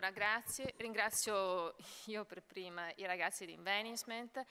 Allora, grazie. Ringrazio io per prima i ragazzi di Investment,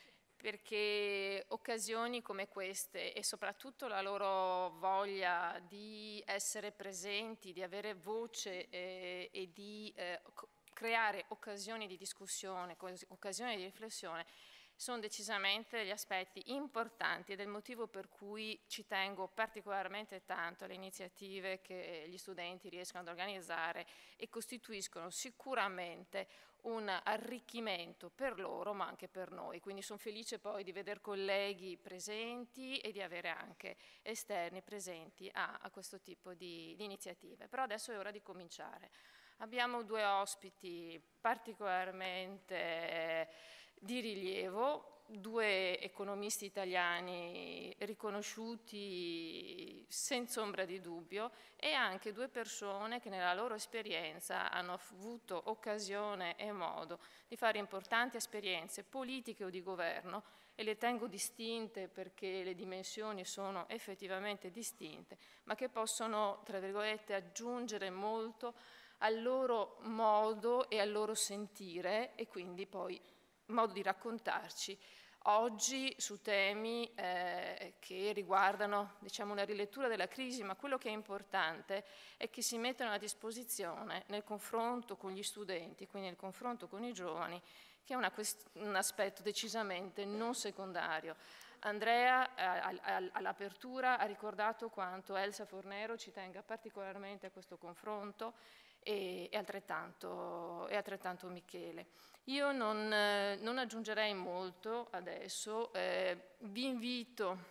perché occasioni come queste e soprattutto la loro voglia di essere presenti, di avere voce e di creare occasioni di discussione, occasioni di riflessione, sono decisamente gli aspetti importanti ed è il motivo per cui ci tengo particolarmente tanto alle iniziative che gli studenti riescono ad organizzare e costituiscono sicuramente un arricchimento per loro ma anche per noi. Quindi sono felice poi di vedere colleghi presenti e di avere anche esterni presenti a questo tipo di iniziative. Però adesso è ora di cominciare. Abbiamo due ospiti particolarmente di rilievo, due economisti italiani riconosciuti senza ombra di dubbio e anche due persone che nella loro esperienza hanno avuto occasione e modo di fare importanti esperienze politiche o di governo, e le tengo distinte perché le dimensioni sono effettivamente distinte, ma che possono, tra virgolette, aggiungere molto al loro modo e al loro sentire e quindi poi modo di raccontarci oggi su temi che riguardano, diciamo, una rilettura della crisi, ma quello che è importante è che si mettano a disposizione nel confronto con gli studenti, quindi nel confronto con i giovani, che è un aspetto decisamente non secondario. Andrea all'apertura ha ricordato quanto Elsa Fornero ci tenga particolarmente a questo confronto e altrettanto Michele. Io non aggiungerei molto adesso, vi invito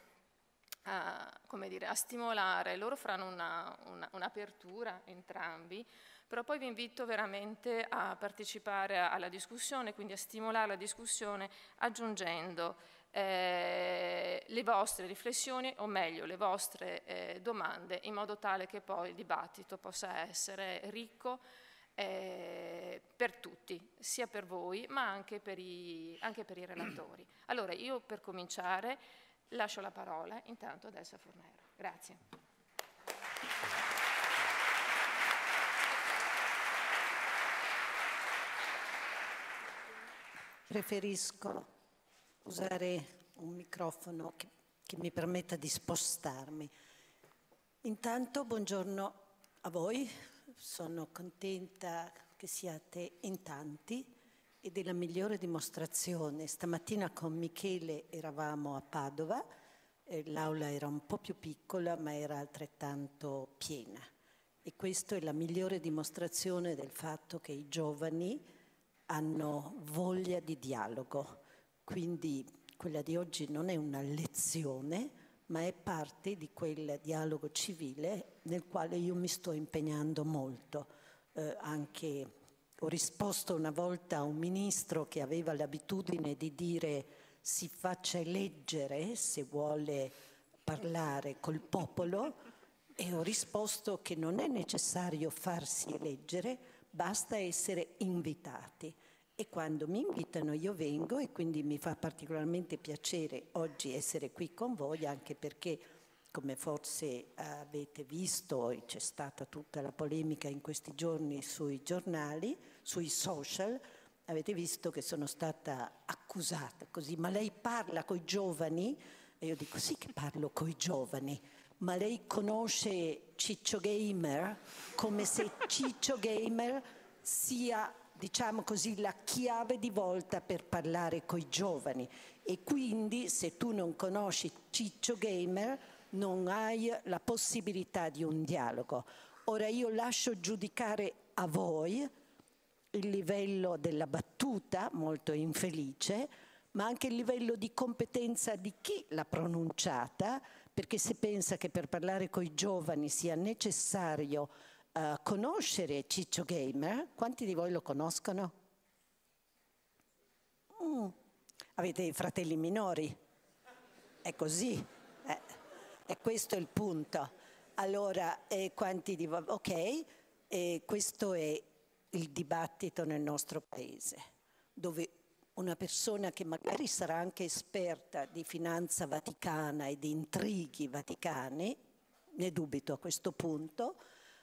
a stimolare, loro faranno un'apertura entrambi, però poi vi invito veramente a partecipare alla discussione, quindi a stimolare la discussione aggiungendo le vostre riflessioni, o meglio le vostre domande, in modo tale che poi il dibattito possa essere ricco per tutti, sia per voi ma anche per i relatori. Allora io per cominciare lascio la parola intanto ad Elsa Fornero. Grazie. Preferisco usare un microfono che mi permetta di spostarmi. Intanto buongiorno a voi, sono contenta che siate in tanti ed è la migliore dimostrazione. Stamattina con Michele eravamo a Padova, l'aula era un po' più piccola ma era altrettanto piena e questa è la migliore dimostrazione del fatto che i giovani hanno voglia di dialogo. Quindi quella di oggi non è una lezione, ma è parte di quel dialogo civile nel quale io mi sto impegnando molto. Anche ho risposto una volta a un ministro che aveva l'abitudine di dire si faccia eleggere se vuole parlare col popolo, e ho risposto che non è necessario farsi eleggere, basta essere invitati. E quando mi invitano io vengo, e quindi mi fa particolarmente piacere oggi essere qui con voi, anche perché, come forse avete visto, c'è stata tutta la polemica in questi giorni sui giornali, sui social, avete visto che sono stata accusata così, ma lei parla coi giovani? E io dico sì che parlo coi giovani, ma lei conosce Ciccio Gamer? Come se Ciccio Gamer sia, diciamo così, la chiave di volta per parlare coi giovani, e quindi se tu non conosci Ciccio Gamer non hai la possibilità di un dialogo. Ora io lascio giudicare a voi il livello della battuta, molto infelice, ma anche il livello di competenza di chi l'ha pronunciata, perché se pensa che per parlare coi giovani sia necessario conoscere Ciccio Gamer, quanti di voi lo conoscono? Avete i fratelli minori? È così, e questo è il punto. Allora, quanti di voi? Ok, questo è il dibattito nel nostro paese, dove una persona che magari sarà anche esperta di finanza vaticana e di intrighi vaticani, ne dubito a questo punto,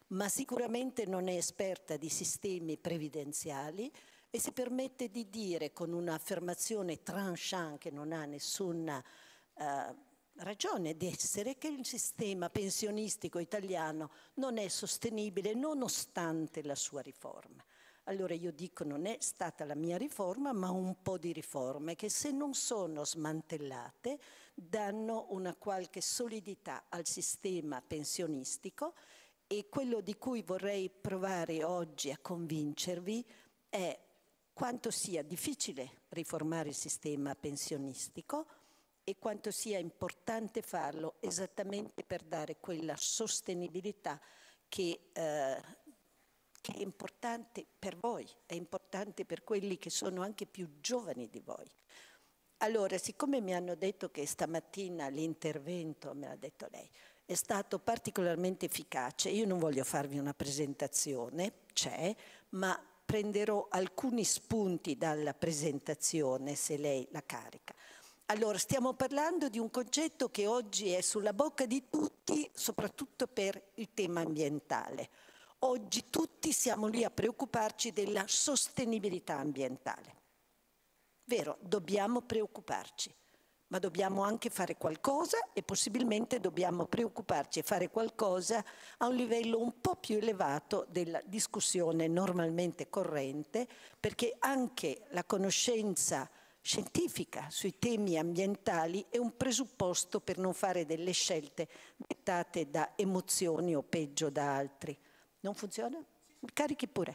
ma sicuramente non è esperta di sistemi previdenziali e si permette di dire con un'affermazione tranchant che non ha nessuna ragione di essere, che il sistema pensionistico italiano non è sostenibile nonostante la sua riforma. Allora io dico, non è stata la mia riforma, ma un po' di riforme che, se non sono smantellate, danno una qualche solidità al sistema pensionistico. E quello di cui vorrei provare oggi a convincervi è quanto sia difficile riformare il sistema pensionistico e quanto sia importante farlo esattamente per dare quella sostenibilità che è importante per voi, è importante per quelli che sono anche più giovani di voi. Allora, siccome mi hanno detto che stamattina l'intervento, me l'ha detto lei, è stato particolarmente efficace, io non voglio farvi una presentazione, ma prenderò alcuni spunti dalla presentazione, se lei la carica. Allora, stiamo parlando di un concetto che oggi è sulla bocca di tutti, soprattutto per il tema ambientale. Oggi tutti siamo lì a preoccuparci della sostenibilità ambientale. Vero, dobbiamo preoccuparci, ma dobbiamo anche fare qualcosa e possibilmente dobbiamo preoccuparci e fare qualcosa a un livello un po' più elevato della discussione normalmente corrente, perché anche la conoscenza scientifica sui temi ambientali è un presupposto per non fare delle scelte dettate da emozioni o peggio da altri. Non funziona? Carichi pure.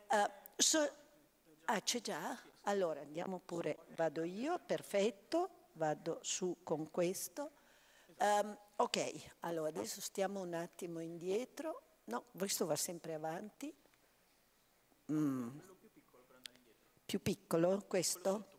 C'è già? Allora andiamo pure, vado io, perfetto, vado su con questo. Ok, allora adesso stiamo un attimo indietro. No, questo va sempre avanti. Più piccolo questo?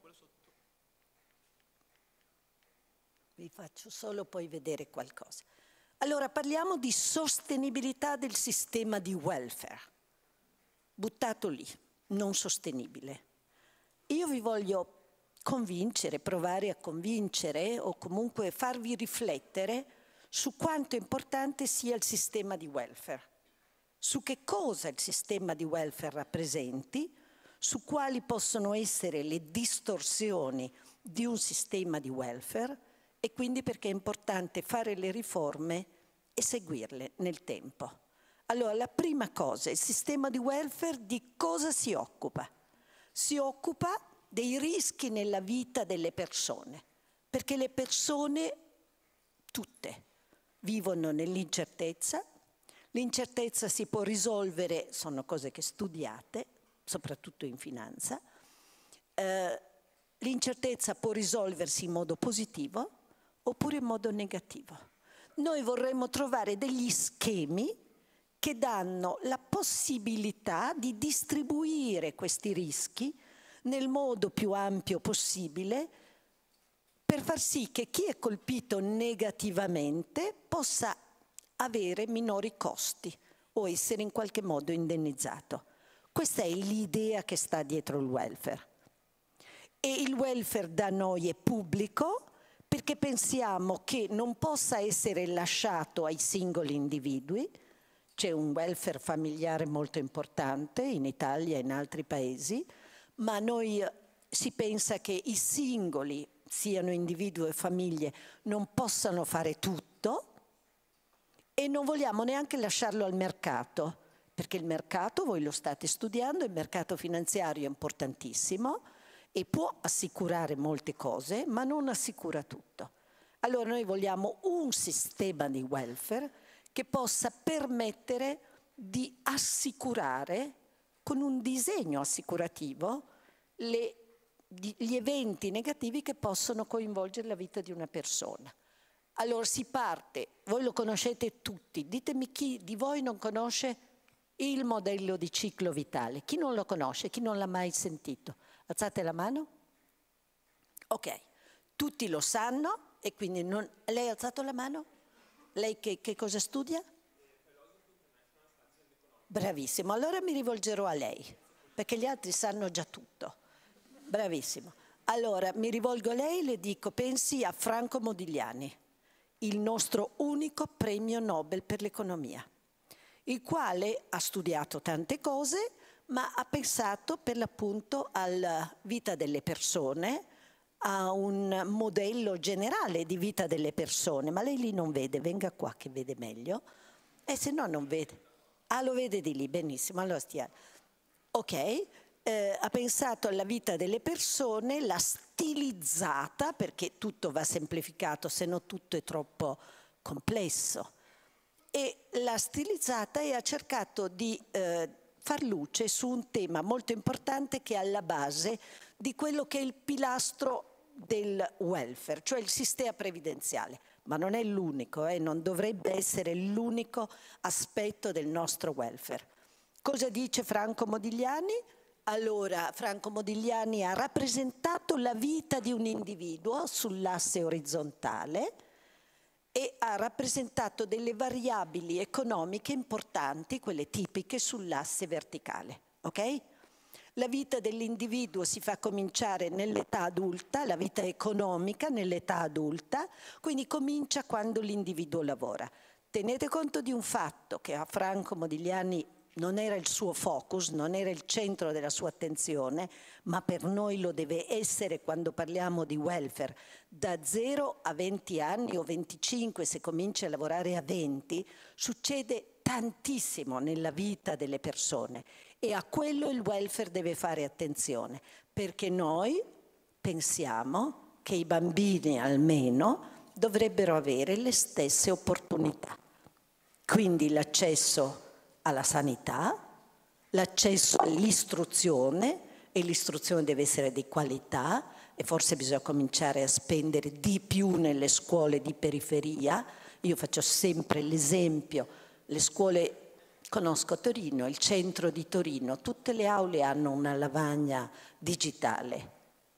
Vi faccio solo poi vedere qualcosa. Allora parliamo di sostenibilità del sistema di welfare. Buttato lì, non sostenibile. Io vi voglio convincere, provare a convincere o comunque farvi riflettere su quanto importante sia il sistema di welfare, su che cosa il sistema di welfare rappresenti, su quali possono essere le distorsioni di un sistema di welfare e quindi perché è importante fare le riforme e seguirle nel tempo. Allora, la prima cosa, il sistema di welfare di cosa si occupa? Si occupa dei rischi nella vita delle persone, perché le persone tutte vivono nell'incertezza. L'incertezza si può risolvere, sono cose che studiate, soprattutto in finanza. L'incertezza può risolversi in modo positivo oppure in modo negativo. Noi vorremmo trovare degli schemi che danno la possibilità di distribuire questi rischi nel modo più ampio possibile per far sì che chi è colpito negativamente possa avere minori costi o essere in qualche modo indennizzato. Questa è l'idea che sta dietro il welfare. E il welfare da noi è pubblico perché pensiamo che non possa essere lasciato ai singoli individui. C'è un welfare familiare molto importante in Italia e in altri paesi, ma noi si pensa che i singoli, siano individui e famiglie, non possano fare tutto e non vogliamo neanche lasciarlo al mercato, perché il mercato, voi lo state studiando, il mercato finanziario è importantissimo e può assicurare molte cose, ma non assicura tutto. Allora noi vogliamo un sistema di welfare che possa permettere di assicurare con un disegno assicurativo gli eventi negativi che possono coinvolgere la vita di una persona. Allora si parte, voi lo conoscete tutti, ditemi chi di voi non conosce il modello di ciclo vitale, chi non lo conosce, chi non l'ha mai sentito? Alzate la mano? Ok, tutti lo sanno e quindi non... Lei ha alzato la mano? Lei che cosa studia? Bravissimo, allora mi rivolgerò a lei, perché gli altri sanno già tutto. Bravissimo. Allora mi rivolgo a lei e le dico, pensi a Franco Modigliani, il nostro unico premio Nobel per l'economia. il quale ha studiato tante cose, ma ha pensato per l'appunto alla vita delle persone, a un modello generale di vita delle persone. Ma lei lì non vede, venga qua che vede meglio, e se no non vede. Ah, lo vede di lì, benissimo, allora stiamo. Ok, ha pensato alla vita delle persone, l'ha stilizzata, perché tutto va semplificato, se no tutto è troppo complesso. E l'ha stilizzata e ha cercato di far luce su un tema molto importante che è alla base di quello che è il pilastro del welfare, cioè il sistema previdenziale. Ma non è l'unico, non dovrebbe essere l'unico aspetto del nostro welfare. Cosa dice Franco Modigliani? Allora, Franco Modigliani ha rappresentato la vita di un individuo sull'asse orizzontale e ha rappresentato delle variabili economiche importanti, quelle tipiche, sull'asse verticale. Ok? La vita dell'individuo si fa cominciare nell'età adulta, la vita economica nell'età adulta, quindi comincia quando l'individuo lavora. Tenete conto di un fatto che a Franco Modigliani non era il suo focus, non era il centro della sua attenzione, ma per noi lo deve essere quando parliamo di welfare. Da 0 a 20 anni o 25, se cominci a lavorare a 20, succede tantissimo nella vita delle persone e a quello il welfare deve fare attenzione, perché noi pensiamo che i bambini almeno dovrebbero avere le stesse opportunità. Quindi l'accesso alla sanità, l'accesso all'istruzione, e l'istruzione deve essere di qualità e forse bisogna cominciare a spendere di più nelle scuole di periferia. Io faccio sempre l'esempio, le scuole, conosco Torino, il centro di Torino, tutte le aule hanno una lavagna digitale,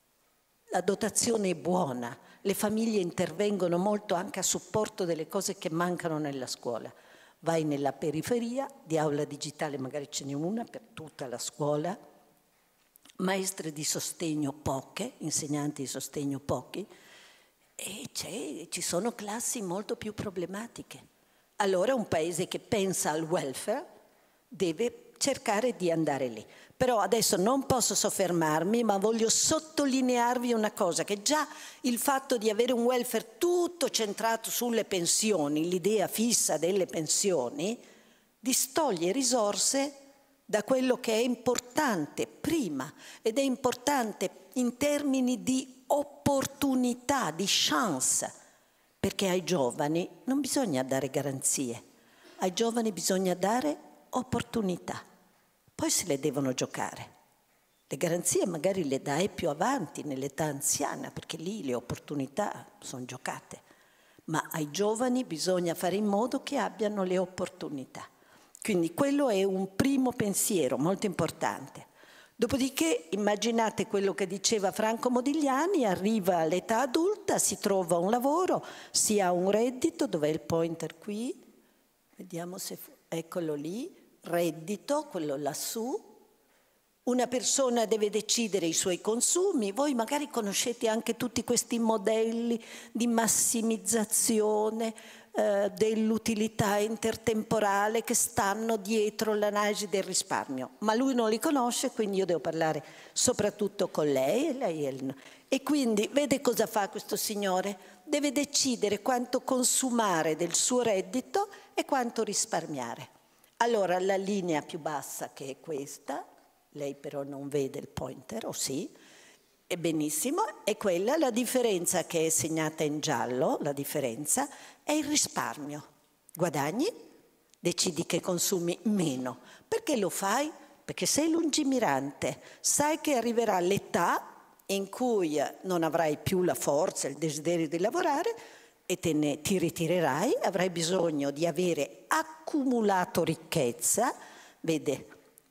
la dotazione è buona, le famiglie intervengono molto anche a supporto delle cose che mancano nella scuola. Vai nella periferia, di aula digitale magari ce n'è una per tutta la scuola, maestre di sostegno poche, insegnanti di sostegno pochi, e ci sono classi molto più problematiche. Allora un paese che pensa al welfare deve cercare di andare lì. Però adesso non posso soffermarmi, ma voglio sottolinearvi una cosa, che già il fatto di avere un welfare tutto centrato sulle pensioni, l'idea fissa delle pensioni, distoglie risorse da quello che è importante prima, ed è importante in termini di opportunità, di chance, perché ai giovani non bisogna dare garanzie, ai giovani bisogna dare opportunità. Poi se le devono giocare. Le garanzie magari le dai più avanti, nell'età anziana, perché lì le opportunità sono giocate. Ma ai giovani bisogna fare in modo che abbiano le opportunità. Quindi quello è un primo pensiero molto importante. Dopodiché immaginate quello che diceva Franco Modigliani, arriva all'età adulta, si trova un lavoro, si ha un reddito, dov'è il pointer qui? Vediamo se, eccolo lì. Reddito, quello lassù, una persona deve decidere i suoi consumi, voi magari conoscete anche tutti questi modelli di massimizzazione dell'utilità intertemporale che stanno dietro l'analisi del risparmio, ma lui non li conosce, quindi io devo parlare soprattutto con lei e lei è e quindi vede cosa fa questo signore? Deve decidere quanto consumare del suo reddito e quanto risparmiare. Allora la linea più bassa, che è questa, lei però non vede il pointer, o sì, è benissimo, è quella, la differenza che è segnata in giallo, la differenza è il risparmio. Guadagni, decidi che consumi meno. Perché lo fai? Perché sei lungimirante, sai che arriverà l'età in cui non avrai più la forza, il desiderio di lavorare, e ti ritirerai, avrai bisogno di avere accumulato ricchezza, vede,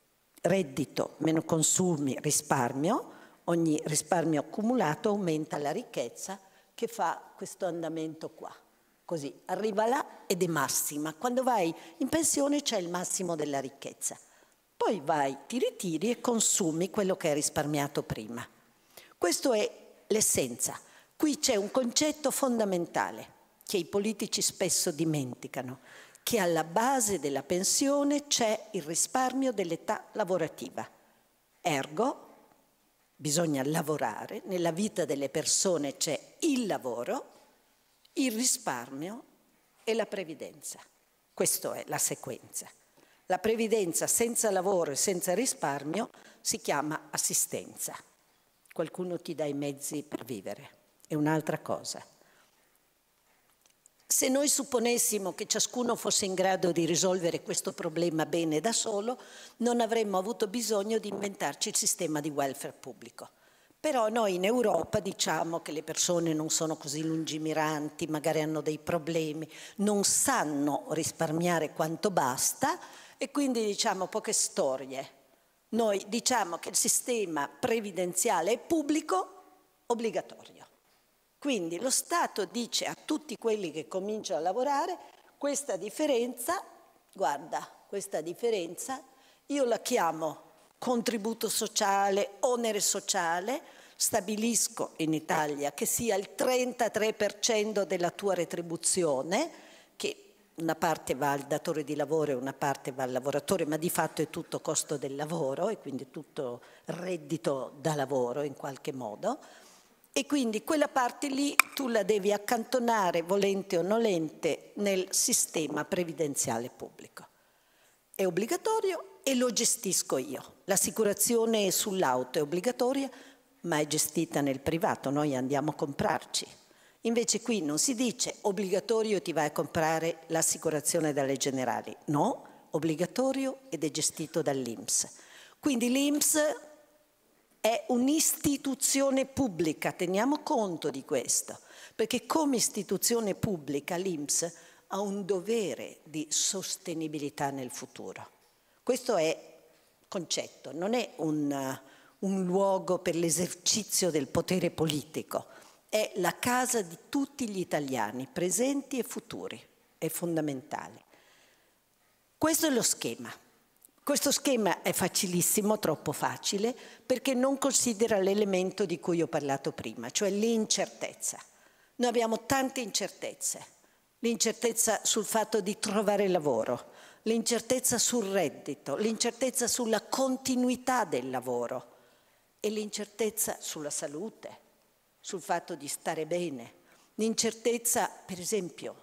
reddito meno consumi, risparmio, ogni risparmio accumulato aumenta la ricchezza che fa questo andamento qua, così arriva là ed è massima, quando vai in pensione c'è il massimo della ricchezza, poi vai, ti ritiri e consumi quello che hai risparmiato prima. Questo è l'essenza. Qui c'è un concetto fondamentale che i politici spesso dimenticano, che alla base della pensione c'è il risparmio dell'età lavorativa. Ergo, bisogna lavorare, nella vita delle persone c'è il lavoro, il risparmio e la previdenza. Questa è la sequenza. La previdenza senza lavoro e senza risparmio si chiama assistenza. Qualcuno ti dà i mezzi per vivere, è un'altra cosa. Se noi supponessimo che ciascuno fosse in grado di risolvere questo problema bene da solo, non avremmo avuto bisogno di inventarci il sistema di welfare pubblico. Però noi in Europa diciamo che le persone non sono così lungimiranti, magari hanno dei problemi, non sanno risparmiare quanto basta e quindi diciamo poche storie. Noi diciamo che il sistema previdenziale è pubblico, obbligatorio. Quindi lo Stato dice a tutti quelli che cominciano a lavorare questa differenza, guarda, questa differenza io la chiamo contributo sociale, onere sociale, stabilisco in Italia che sia il 33% della tua retribuzione, che una parte va al datore di lavoro e una parte va al lavoratore, ma di fatto è tutto costo del lavoro e quindi tutto reddito da lavoro in qualche modo. E quindi quella parte lì tu la devi accantonare, volente o nolente, nel sistema previdenziale pubblico. È obbligatorio e lo gestisco io. L'assicurazione sull'auto è obbligatoria, ma è gestita nel privato, noi andiamo a comprarci. Invece qui non si dice obbligatorio ti vai a comprare l'assicurazione dalle generali. No, obbligatorio ed è gestito dall'INPS. Quindi l'INPS è un'istituzione pubblica, teniamo conto di questo, perché come istituzione pubblica l'INPS ha un dovere di sostenibilità nel futuro. Questo è il concetto, non è un luogo per l'esercizio del potere politico, è la casa di tutti gli italiani, presenti e futuri, è fondamentale. Questo è lo schema. Questo schema è facilissimo, troppo facile, perché non considera l'elemento di cui ho parlato prima, cioè l'incertezza. Noi abbiamo tante incertezze. L'incertezza sul fatto di trovare lavoro, l'incertezza sul reddito, l'incertezza sulla continuità del lavoro e l'incertezza sulla salute, sul fatto di stare bene. L'incertezza, per esempio,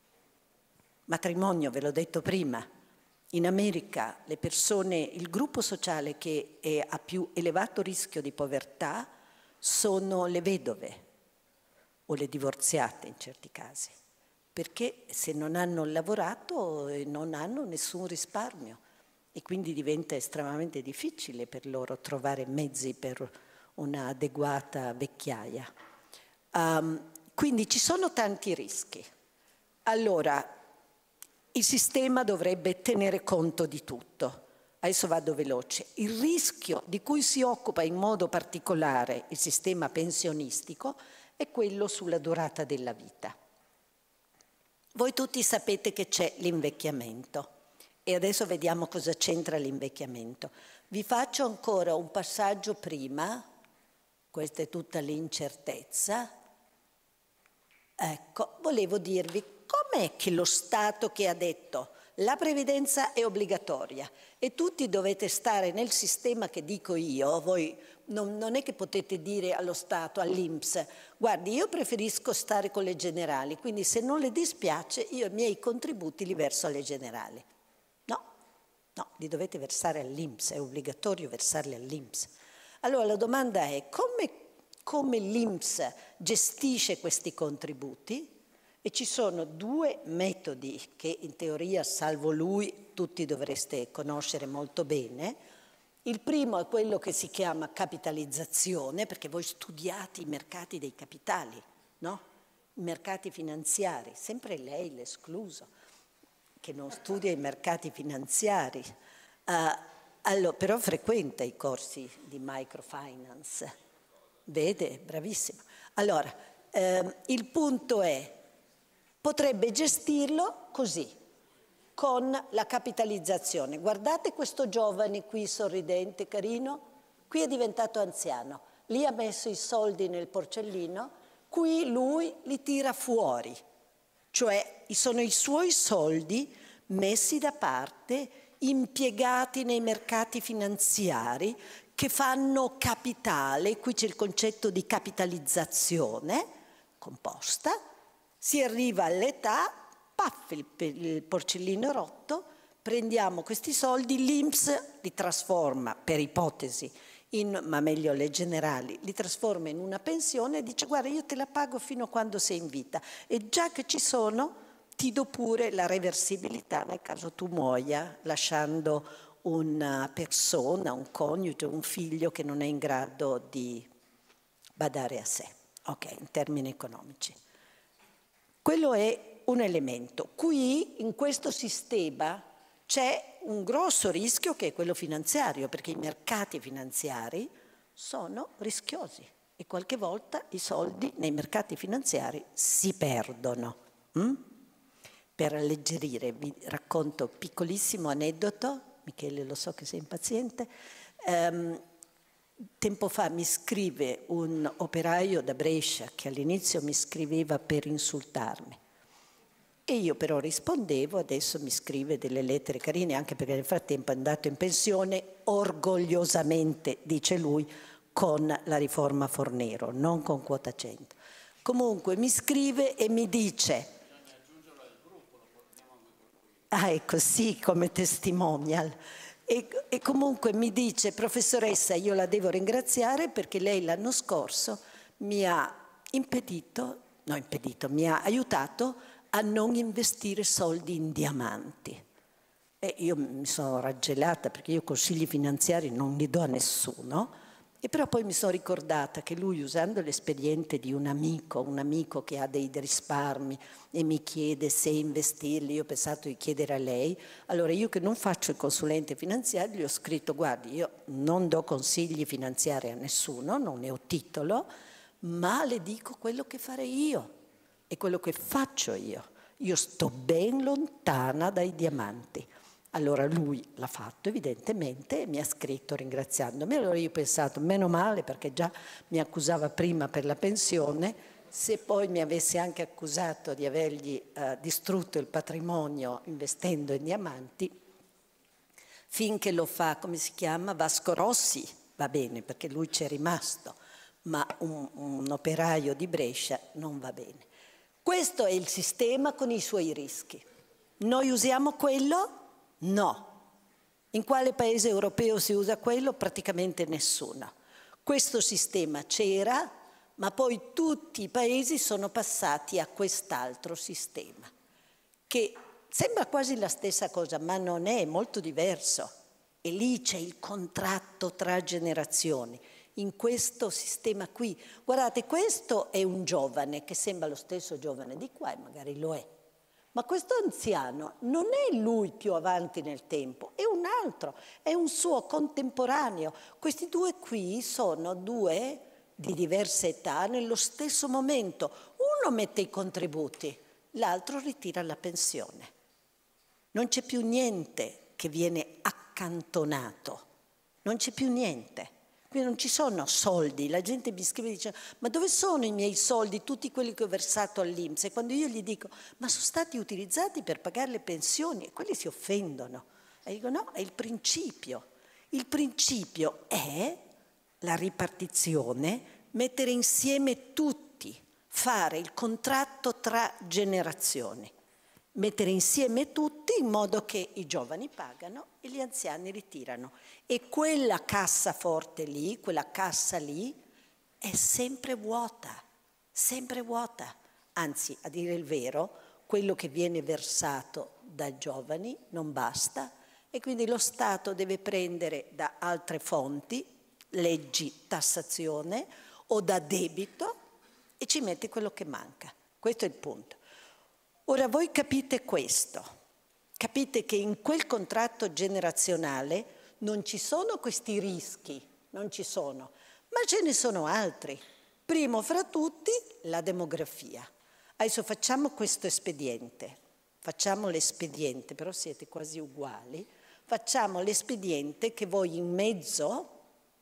matrimonio, ve l'ho detto prima. In America le persone, il gruppo sociale che è a più elevato rischio di povertà sono le vedove o le divorziate in certi casi, perché se non hanno lavorato non hanno nessun risparmio e quindi diventa estremamente difficile per loro trovare mezzi per un'adeguata vecchiaia. Quindi ci sono tanti rischi. Allora, il sistema dovrebbe tenere conto di tutto. Adesso vado veloce. Il rischio di cui si occupa in modo particolare il sistema pensionistico è quello sulla durata della vita. Voi tutti sapete che c'è l'invecchiamento e adesso vediamo cosa c'entra l'invecchiamento. Vi faccio ancora un passaggio prima, questa è tutta l'incertezza. Ecco, volevo dirvi com'è che lo Stato che ha detto la previdenza è obbligatoria e tutti dovete stare nel sistema che dico io, voi non è che potete dire allo Stato, all'INPS, guardi io preferisco stare con le generali, quindi se non le dispiace io i miei contributi li verso alle generali. No, li dovete versare all'INPS, è obbligatorio versarli all'INPS. Allora la domanda è come l'INPS gestisce questi contributi? E ci sono due metodi che in teoria, salvo lui, tutti dovreste conoscere molto bene. Il primo è quello che si chiama capitalizzazione, perché voi studiate i mercati dei capitali, no? I mercati finanziari, sempre lei l'escluso, che non studia i mercati finanziari. Allora, però frequenta i corsi di microfinance, vede, bravissimo. Allora, il punto è, potrebbe gestirlo così, con la capitalizzazione. Guardate questo giovane qui sorridente, carino, qui è diventato anziano, lì ha messo i soldi nel porcellino, qui lui li tira fuori, cioè sono i suoi soldi messi da parte, impiegati nei mercati finanziari che fanno capitale, qui c'è il concetto di capitalizzazione composta, si arriva all'età, paff, il porcellino rotto, prendiamo questi soldi, l'INPS li trasforma, per ipotesi, ma meglio le generali, li trasforma in una pensione e dice guarda io te la pago fino a quando sei in vita e già che ci sono ti do pure la reversibilità nel caso tu muoia lasciando una persona, un coniuge, un figlio che non è in grado di badare a sé, ok, in termini economici. Quello è un elemento. Qui in questo sistema c'è un grosso rischio che è quello finanziario, perché i mercati finanziari sono rischiosi e qualche volta i soldi nei mercati finanziari si perdono. Per alleggerire vi racconto un piccolissimo aneddoto, Michele lo so che sei impaziente, tempo fa mi scrive un operaio da Brescia che all'inizio mi scriveva per insultarmi e io però rispondevo, adesso mi scrive delle lettere carine anche perché nel frattempo è andato in pensione orgogliosamente, dice lui, con la riforma Fornero, non con quota 100. Comunque mi scrive e mi dice ecco sì, come testimonial. E comunque mi dice, professoressa, io la devo ringraziare perché lei l'anno scorso mi ha mi ha aiutato a non investire soldi in diamanti. E io mi sono raggelata perché io consigli finanziari non li do a nessuno, e però poi mi sono ricordata che lui, usando l'espediente di un amico che ha dei risparmi e mi chiede se investirli, io ho pensato di chiedere a lei, allora io che non faccio il consulente finanziario gli ho scritto guardi io non do consigli finanziari a nessuno, non ne ho titolo, ma le dico quello che farei io e quello che faccio io sto ben lontana dai diamanti. Allora lui l'ha fatto evidentemente e mi ha scritto ringraziandomi. Allora io ho pensato, meno male perché già mi accusava prima per la pensione, se poi mi avesse anche accusato di avergli distrutto il patrimonio investendo in diamanti, finché lo fa, come si chiama, Vasco Rossi, va bene perché lui c'è rimasto, ma un operaio di Brescia non va bene. Questo è il sistema con i suoi rischi. Noi usiamo quello? No. In quale paese europeo si usa quello? Praticamente nessuno. Questo sistema c'era, ma poi tutti i paesi sono passati a quest'altro sistema, che sembra quasi la stessa cosa, ma non è, molto diverso. E lì c'è il contratto tra generazioni. In questo sistema qui, guardate, questo è un giovane che sembra lo stesso giovane di qua e magari lo è. Ma questo anziano non è lui più avanti nel tempo, è un altro, è un suo contemporaneo. Questi due qui sono due di diversa età nello stesso momento. Uno mette i contributi, l'altro ritira la pensione. Non c'è più niente che viene accantonato, non c'è più niente. Qui non ci sono soldi, la gente mi scrive e dice ma dove sono i miei soldi, tutti quelli che ho versato all'INPS? E quando io gli dico ma sono stati utilizzati per pagare le pensioni, e quelli si offendono. E dico no, è il principio. Il principio è la ripartizione, mettere insieme tutti, fare il contratto tra generazioni. Mettere insieme tutti in modo che i giovani pagano e gli anziani ritirano. E quella cassaforte lì, quella cassa lì, è sempre vuota, sempre vuota. Anzi, a dire il vero, quello che viene versato dai giovani non basta e quindi lo Stato deve prendere da altre fonti, leggi, tassazione o da debito e ci mette quello che manca. Questo è il punto. Ora voi capite questo, capite che in quel contratto generazionale non ci sono questi rischi, non ci sono, ma ce ne sono altri. Primo fra tutti la demografia. Adesso facciamo questo espediente, facciamo l'espediente, però siete quasi uguali, facciamo l'espediente che voi in mezzo,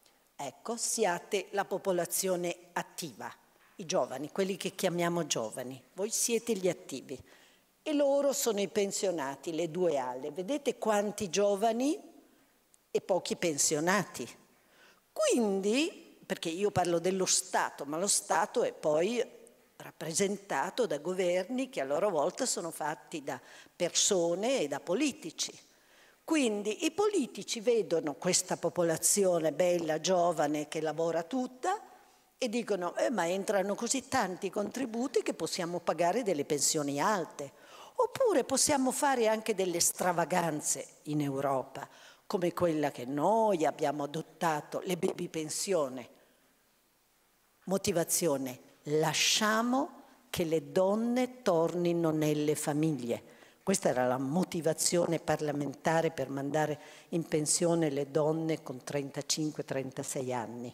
ecco, siate la popolazione attiva, i giovani, quelli che chiamiamo giovani, voi siete gli attivi. e loro sono i pensionati, le due ale. Vedete quanti giovani e pochi pensionati. Quindi, perché io parlo dello Stato, ma lo Stato è poi rappresentato da governi che a loro volta sono fatti da persone e da politici. Quindi i politici vedono questa popolazione bella, giovane, che lavora tutta e dicono ma entrano così tanti contributi che possiamo pagare delle pensioni alte. Oppure possiamo fare anche delle stravaganze in Europa, come quella che noi abbiamo adottato, le baby pensione. Motivazione, lasciamo che le donne tornino nelle famiglie. Questa era la motivazione parlamentare per mandare in pensione le donne con 35-36 anni.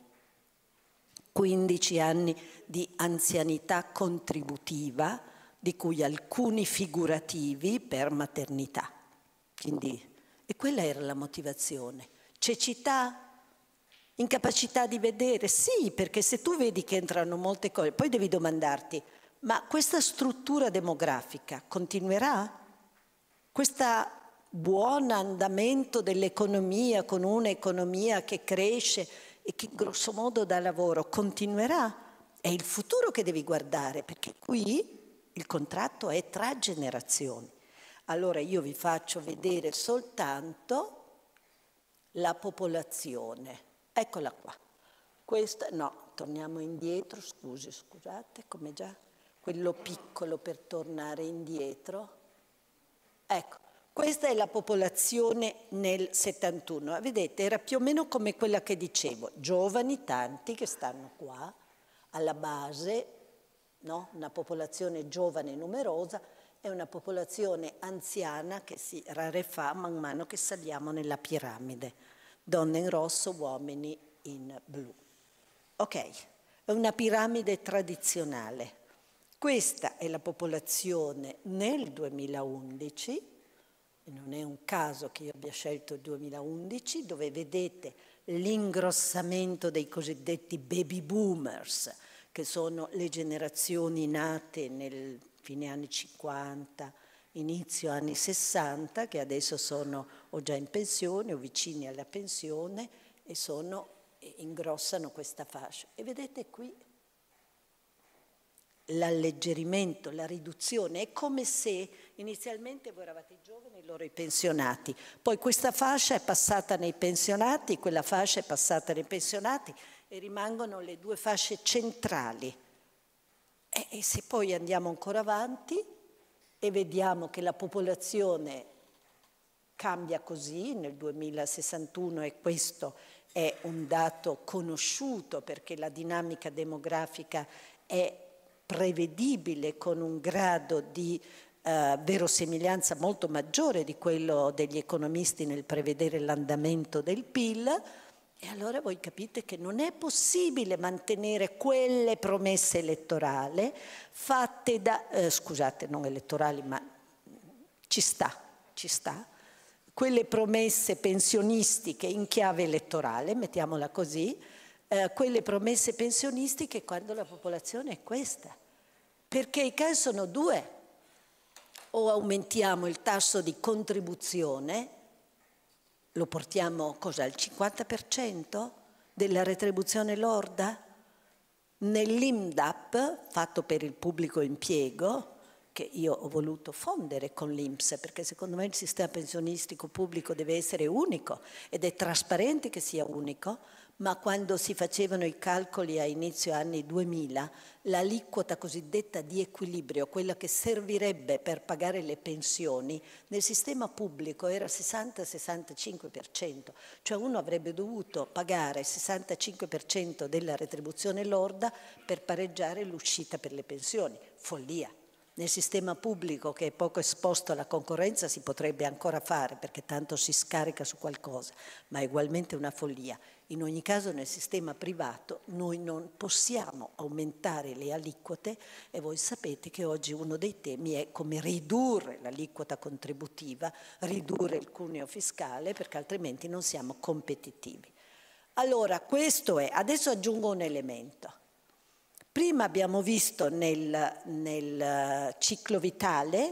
15 anni di anzianità contributiva, di cui alcuni figurativi per maternità. Quindi, e quella era la motivazione. Cecità? Incapacità di vedere? Sì, perché se tu vedi che entrano molte cose, poi devi domandarti, ma questa struttura demografica continuerà? Questo buon andamento dell'economia, con un'economia che cresce e che grosso modo dà lavoro, continuerà? È il futuro che devi guardare, perché qui il contratto è tra generazioni. Allora io vi faccio vedere soltanto la popolazione. Eccola qua. Questa, no, torniamo indietro, scusate, come già quello piccolo per tornare indietro. Ecco, questa è la popolazione nel 71. Vedete, era più o meno come quella che dicevo, giovani tanti che stanno qua, alla base, no? Una popolazione giovane e numerosa e una popolazione anziana che si rarefà man mano che saliamo nella piramide. Donne in rosso, uomini in blu. Ok, è una piramide tradizionale. Questa è la popolazione nel 2011, e non è un caso che io abbia scelto il 2011, dove vedete l'ingrossamento dei cosiddetti baby boomers, che sono le generazioni nate nel fine anni 50, inizio anni 60, che adesso sono o già in pensione o vicini alla pensione e ingrossano questa fascia. E vedete qui l'alleggerimento, la riduzione. È come se inizialmente voi eravate i giovani e loro i pensionati. Poi questa fascia è passata nei pensionati, quella fascia è passata nei pensionati e rimangono le due fasce centrali. E se poi andiamo ancora avanti e vediamo che la popolazione cambia così nel 2061, e questo è un dato conosciuto perché la dinamica demografica è prevedibile con un grado di verosimiglianza molto maggiore di quello degli economisti nel prevedere l'andamento del PIL. E allora voi capite che non è possibile mantenere quelle promesse elettorali fatte da, scusate, non elettorali, ma ci sta, quelle promesse pensionistiche in chiave elettorale, mettiamola così, quelle promesse pensionistiche quando la popolazione è questa. Perché i casi sono due: o aumentiamo il tasso di contribuzione, lo portiamo al 50% della retribuzione lorda? Nell'INPDAP, fatto per il pubblico impiego, che io ho voluto fondere con l'INPS, perché secondo me il sistema pensionistico pubblico deve essere unico ed è trasparente che sia unico, ma quando si facevano i calcoli a inizio anni 2000, l'aliquota cosiddetta di equilibrio, quella che servirebbe per pagare le pensioni, nel sistema pubblico era 60-65%, cioè uno avrebbe dovuto pagare il 65% della retribuzione lorda per pareggiare l'uscita per le pensioni. Follia. Nel sistema pubblico, che è poco esposto alla concorrenza, si potrebbe ancora fare perché tanto si scarica su qualcosa, ma è ugualmente una follia. In ogni caso nel sistema privato noi non possiamo aumentare le aliquote e voi sapete che oggi uno dei temi è come ridurre l'aliquota contributiva, ridurre il cuneo fiscale, perché altrimenti non siamo competitivi. Allora questo è, adesso aggiungo un elemento. Prima abbiamo visto nel ciclo vitale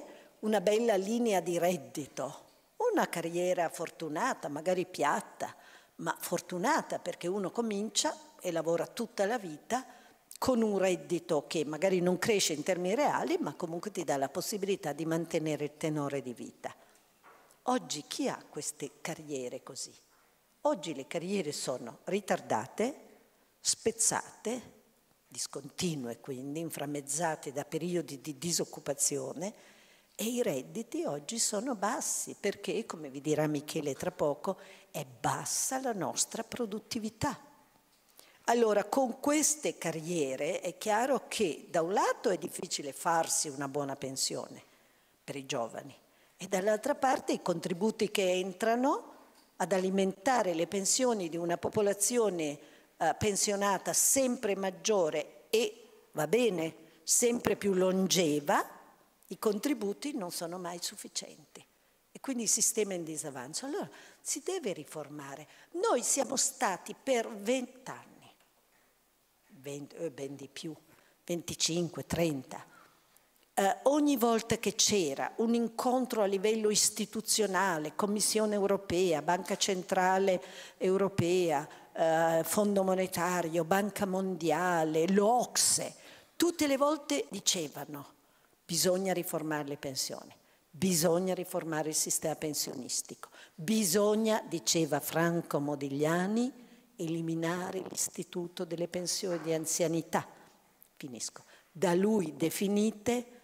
una bella linea di reddito, una carriera fortunata, magari piatta, ma fortunata perché uno comincia e lavora tutta la vita con un reddito che magari non cresce in termini reali, ma comunque ti dà la possibilità di mantenere il tenore di vita. Oggi chi ha queste carriere così? Oggi le carriere sono ritardate, spezzate, discontinue quindi, inframmezzate da periodi di disoccupazione, e i redditi oggi sono bassi perché, come vi dirà Michele tra poco, è bassa la nostra produttività. Allora, con queste carriere è chiaro che da un lato è difficile farsi una buona pensione per i giovani e dall'altra parte i contributi che entrano ad alimentare le pensioni di una popolazione pensionata sempre maggiore e, va bene, sempre più longeva, i contributi non sono mai sufficienti e quindi il sistema è in disavanzo. Allora si deve riformare. Noi siamo stati per 20 anni, ben di più, 25, 30, ogni volta che c'era un incontro a livello istituzionale, Commissione europea, Banca Centrale Europea, Fondo Monetario, Banca Mondiale, l'OCSE, tutte le volte dicevano: bisogna riformare le pensioni, bisogna riformare il sistema pensionistico, bisogna, diceva Franco Modigliani, eliminare l'istituto delle pensioni di anzianità. Finisco. Da lui definite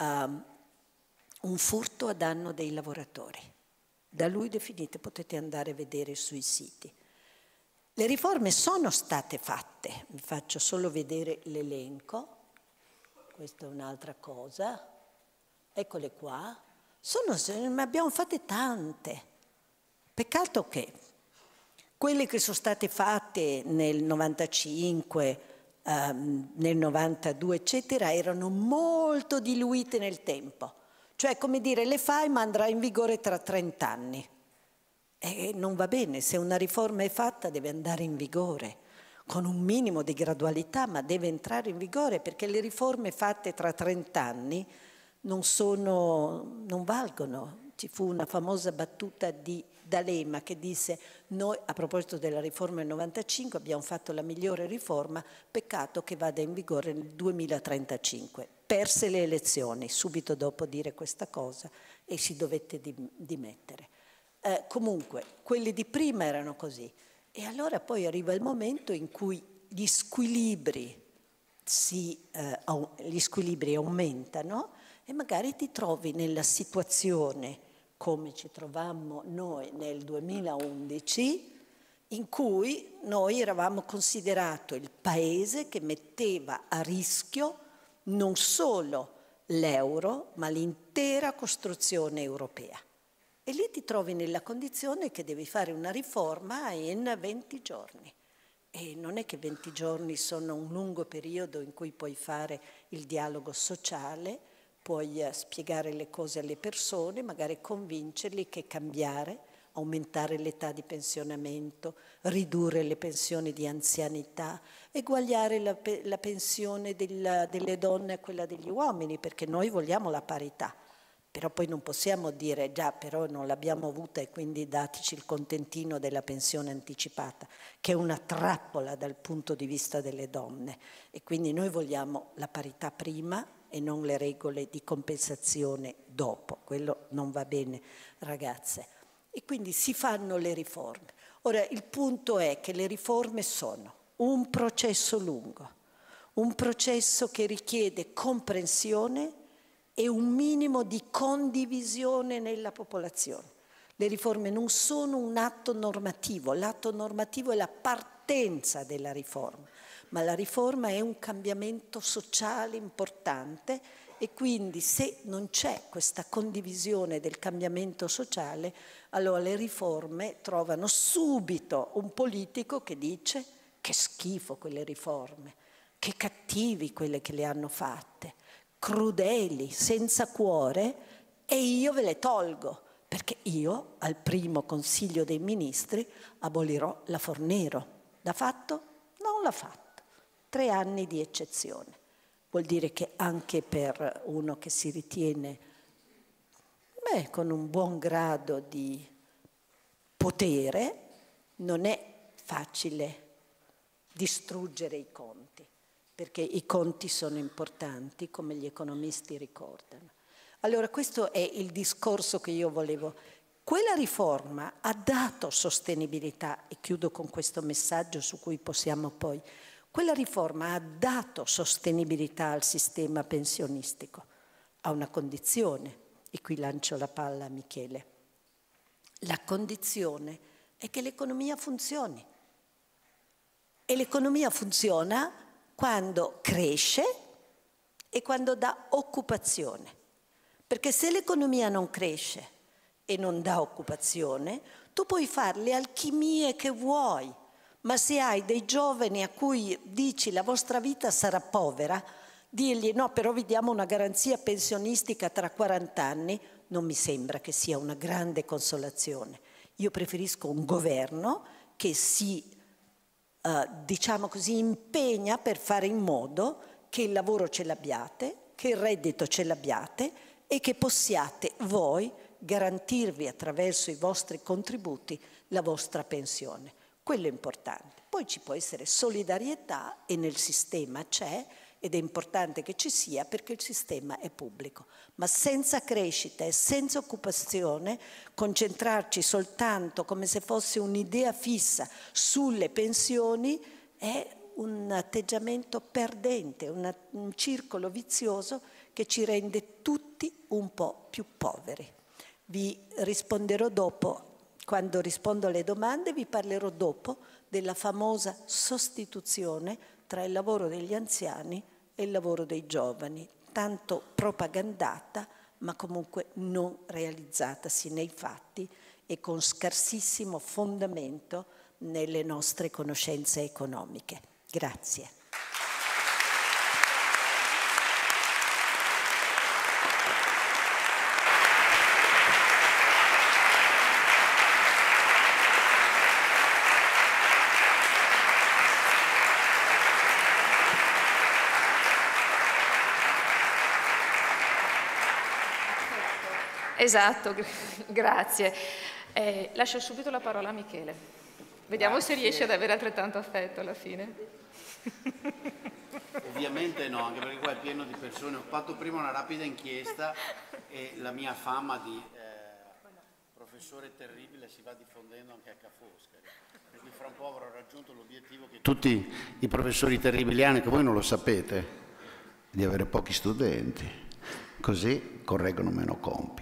un furto a danno dei lavoratori. Da lui definite, potete andare a vedere sui siti. Le riforme sono state fatte, vi faccio solo vedere l'elenco. Questa è un'altra cosa, eccole qua, ne abbiamo fatte tante. Peccato che quelle che sono state fatte nel 95, nel 92, eccetera, erano molto diluite nel tempo. Cioè, come dire, le fai ma andrà in vigore tra 30 anni. E non va bene, se una riforma è fatta deve andare in vigore, con un minimo di gradualità, ma deve entrare in vigore, perché le riforme fatte tra 30 anni non valgono. Ci fu una famosa battuta di D'Alema che disse: noi a proposito della riforma del 95 abbiamo fatto la migliore riforma, peccato che vada in vigore nel 2035. Perse le elezioni subito dopo dire questa cosa e si dovette dimettere. Comunque, quelli di prima erano così. E allora poi arriva il momento in cui gli squilibri aumentano e magari ti trovi nella situazione, come ci trovammo noi nel 2011, in cui noi eravamo considerato il paese che metteva a rischio non solo l'euro, ma l'intera costruzione europea. E lì ti trovi nella condizione che devi fare una riforma in 20 giorni. E non è che 20 giorni sono un lungo periodo in cui puoi fare il dialogo sociale, puoi spiegare le cose alle persone, magari convincerli che cambiare, aumentare l'età di pensionamento, ridurre le pensioni di anzianità, eguagliare la pensione delle donne a quella degli uomini, perché noi vogliamo la parità. Però poi non possiamo dire già, però non l'abbiamo avuta e quindi dateci il contentino della pensione anticipata, che è una trappola dal punto di vista delle donne. E quindi noi vogliamo la parità prima e non le regole di compensazione dopo. Quello non va bene, ragazze. E quindi si fanno le riforme. Ora, il punto è che le riforme sono un processo lungo, un processo che richiede comprensione e un minimo di condivisione nella popolazione. Le riforme non sono un atto normativo, l'atto normativo è la partenza della riforma, ma la riforma è un cambiamento sociale importante e quindi se non c'è questa condivisione del cambiamento sociale, allora le riforme trovano subito un politico che dice: che schifo quelle riforme, che cattivi quelle che le hanno fatte, crudeli, senza cuore, e io ve le tolgo, perché io al primo Consiglio dei Ministri abolirò la Fornero. L'ha fatto? Non l'ha fatto. 3 anni di eccezione. Vuol dire che anche per uno che si ritiene persone con un buon grado di potere non è facile distruggere i conti, perché i conti sono importanti, come gli economisti ricordano. Allora questo è il discorso che io volevo. Quella riforma ha dato sostenibilità, e chiudo con questo messaggio su cui possiamo poi. Quella riforma ha dato sostenibilità al sistema pensionistico, a una condizione, e qui lancio la palla a Michele. La condizione è che l'economia funzioni. E l'economia funziona quando cresce e quando dà occupazione. Perché se l'economia non cresce e non dà occupazione, tu puoi fare le alchimie che vuoi, ma se hai dei giovani a cui dici la vostra vita sarà povera, dirgli no, però vi diamo una garanzia pensionistica tra 40 anni, non mi sembra che sia una grande consolazione. Io preferisco un governo che si, diciamo così, impegna per fare in modo che il lavoro ce l'abbiate, che il reddito ce l'abbiate e che possiate voi garantirvi attraverso i vostri contributi la vostra pensione. Quello è importante. Poi ci può essere solidarietà e nel sistema c'è, ed è importante che ci sia perché il sistema è pubblico. Ma senza crescita e senza occupazione, concentrarci soltanto come se fosse un'idea fissa sulle pensioni è un atteggiamento perdente, un circolo vizioso che ci rende tutti un po' più poveri. Vi risponderò dopo, quando rispondo alle domande vi parlerò dopo della famosa sostituzione tra il lavoro degli anziani e il lavoro dei giovani, tanto propagandata ma comunque non realizzatasi nei fatti e con scarsissimo fondamento nelle nostre conoscenze economiche. Grazie. Esatto, grazie. Lascio subito la parola a Michele. Vediamo se riesce ad avere altrettanto affetto alla fine. Ovviamente no, anche perché qua è pieno di persone. Ho fatto prima una rapida inchiesta e la mia fama di professore terribile si va diffondendo anche a Ca' Foscari. Quindi fra un po' avrò raggiunto l'obiettivo che tutti i professori terribili hanno, che voi non lo sapete, di avere pochi studenti. Così correggono meno compiti.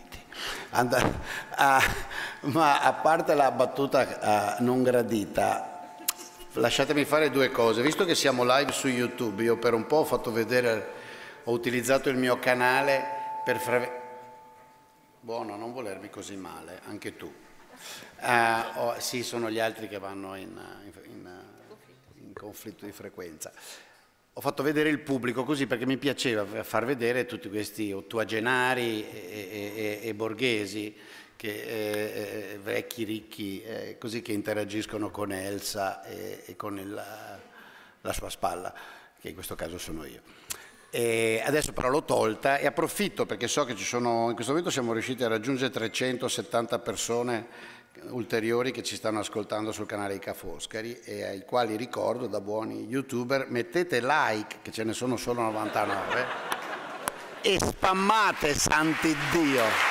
Ma a parte la battuta non gradita, lasciatemi fare due cose. Visto che siamo live su YouTube, io per un po' ho fatto vedere, ho utilizzato il mio canale per buono, non volermi così male, anche tu. Sì, sono gli altri che vanno in conflitto di frequenza. Ho fatto vedere il pubblico così perché mi piaceva far vedere tutti questi ottuagenari e borghesi, vecchi, ricchi, così che interagiscono con Elsa e con la sua spalla, che in questo caso sono io. Adesso però l'ho tolta e approfitto perché so che ci sono, in questo momento siamo riusciti a raggiungere 370 persone ulteriori che ci stanno ascoltando sul canale di Ca' Foscari e ai quali ricordo, da buoni youtuber, mettete like, che ce ne sono solo 99, e spammate, santi Dio.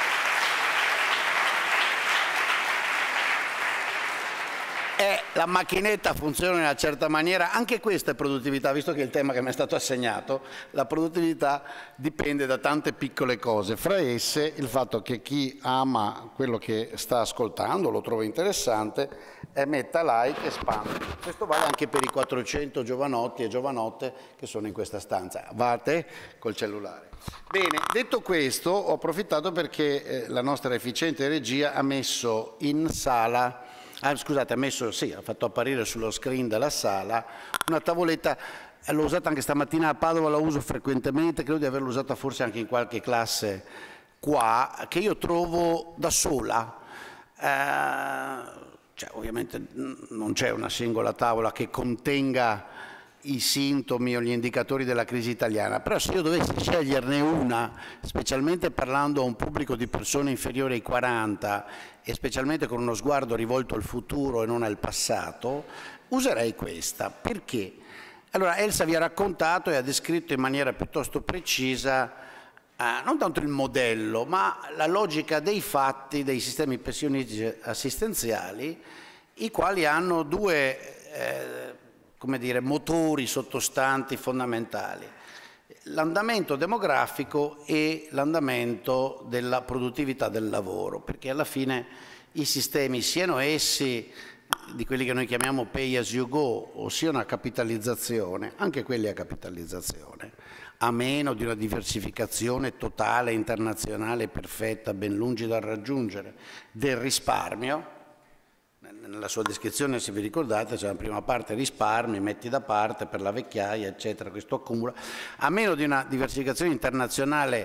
La macchinetta funziona in una certa maniera, anche questa è produttività, visto che è il tema che mi è stato assegnato. La produttività dipende da tante piccole cose, fra esse il fatto che chi ama quello che sta ascoltando, lo trova interessante, metta like e spam. Questo vale anche per i 400 giovanotti e giovanotte che sono in questa stanza. Vate col cellulare. Bene, detto questo, ho approfittato perché la nostra efficiente regia ha messo in sala, scusate, ha fatto apparire sullo screen della sala una tavoletta. L'ho usata anche stamattina a Padova, la uso frequentemente, credo di averla usata forse anche in qualche classe qua, che io trovo da sola. Cioè, ovviamente non c'è una singola tavola che contenga i sintomi o gli indicatori della crisi italiana, però se io dovessi sceglierne una, specialmente parlando a un pubblico di persone inferiori ai 40 e specialmente con uno sguardo rivolto al futuro e non al passato, userei questa. Perché? Allora, Elsa vi ha raccontato e ha descritto in maniera piuttosto precisa non tanto il modello, ma la logica dei fatti dei sistemi pensionistici assistenziali, i quali hanno due come dire, motori sottostanti fondamentali: l'andamento demografico e l'andamento della produttività del lavoro, perché alla fine i sistemi, siano essi di quelli che noi chiamiamo pay as you go o siano a capitalizzazione, anche quelli a capitalizzazione, a meno di una diversificazione totale, internazionale, perfetta, ben lungi dal raggiungere, del risparmio. Nella sua descrizione, se vi ricordate, c'è la prima parte risparmi, metti da parte per la vecchiaia, eccetera, questo accumula. A meno di una diversificazione internazionale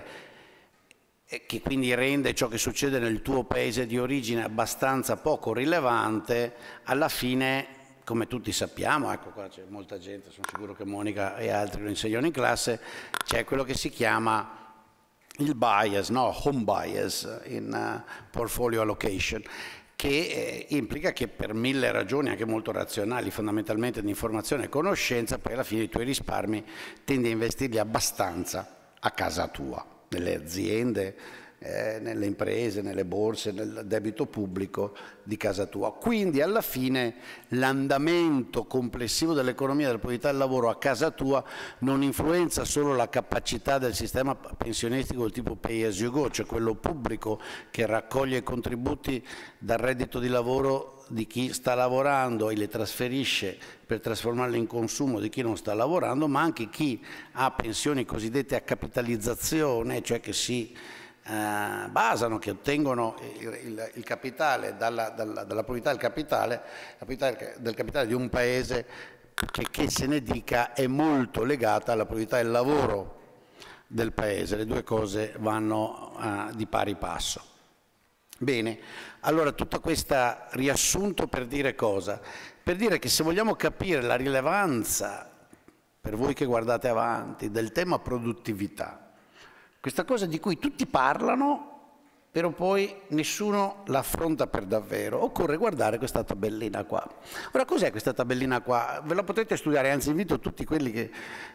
che quindi rende ciò che succede nel tuo paese di origine abbastanza poco rilevante, alla fine, come tutti sappiamo, ecco qua c'è molta gente, sono sicuro che Monica e altri lo insegnano in classe, c'è quello che si chiama il bias, no? Home bias in portfolio allocation, che implica che per 1000 ragioni, anche molto razionali, fondamentalmente di informazione e conoscenza, poi alla fine i tuoi risparmi tendi a investirli abbastanza a casa tua, nelle aziende, nelle imprese, nelle borse, nel debito pubblico di casa tua. Quindi alla fine l'andamento complessivo dell'economia, della produttività del lavoro a casa tua non influenza solo la capacità del sistema pensionistico del tipo pay as you go, cioè quello pubblico che raccoglie i contributi dal reddito di lavoro di chi sta lavorando e li trasferisce per trasformarli in consumo di chi non sta lavorando, ma anche chi ha pensioni cosiddette a capitalizzazione, cioè che si basano, che ottengono il capitale dalla proprietà del capitale, la proprietà del capitale di un paese che se ne dica è molto legata alla proprietà del lavoro del paese. Le due cose vanno di pari passo. Bene, allora tutto questo riassunto per dire cosa? Per dire che se vogliamo capire la rilevanza, per voi che guardate avanti, del tema produttività, questa cosa di cui tutti parlano, però poi nessuno la affronta per davvero, occorre guardare questa tabellina qua. Ora, cos'è questa tabellina qua? Ve la potete studiare, anzi invito tutti quelli che,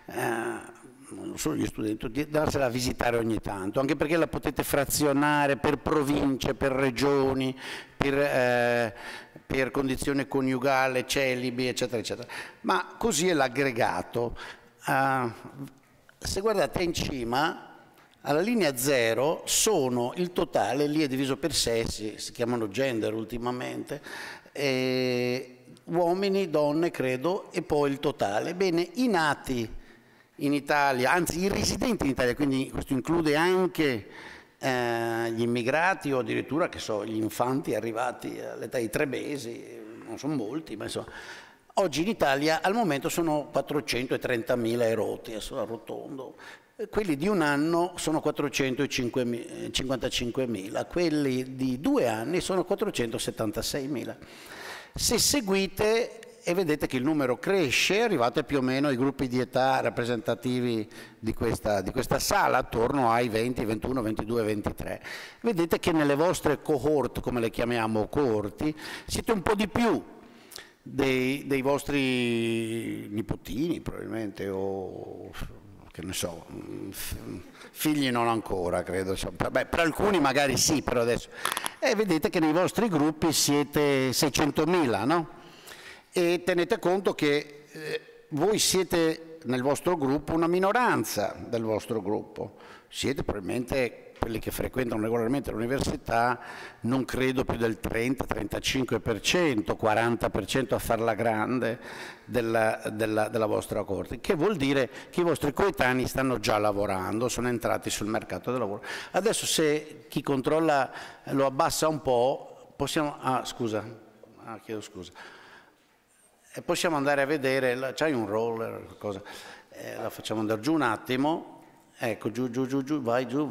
non solo gli studenti, di andarsela a visitare ogni tanto, anche perché la potete frazionare per province, per regioni, per condizione coniugale, celibi, eccetera, eccetera. Ma così è l'aggregato. Se guardate in cima, alla linea 0 sono il totale, lì è diviso per sessi, si chiamano gender ultimamente, uomini, donne credo, e poi il totale. Bene, i nati in Italia, anzi i residenti in Italia, quindi questo include anche gli immigrati o addirittura, che so, gli infanti arrivati all'età di 3 mesi, non sono molti, ma insomma, oggi in Italia al momento sono 430.000 erotti, adesso arrotondo. Quelli di un anno sono 455.000, quelli di 2 anni sono 476.000. Se seguite e vedete che il numero cresce, arrivate più o meno ai gruppi di età rappresentativi di questa sala, attorno ai 20, 21, 22, 23. Vedete che nelle vostre cohort, come le chiamiamo, coorti, siete un po' di più dei vostri nipotini probabilmente, o che ne so, figli non ancora, credo. Beh, per alcuni magari sì, però adesso. Vedete che nei vostri gruppi siete 600.000, no? E tenete conto che voi siete nel vostro gruppo una minoranza del vostro gruppo. Siete probabilmente quelli che frequentano regolarmente l'università, non credo più del 30, 35%, 40% a farla grande della vostra corte, che vuol dire che i vostri coetanei stanno già lavorando, sono entrati sul mercato del lavoro. Adesso, se chi controlla lo abbassa un po', possiamo... chiedo scusa. Possiamo andare a vedere, c'hai un roller, qualcosa, la facciamo andare giù un attimo. Ecco, giù, vai giù,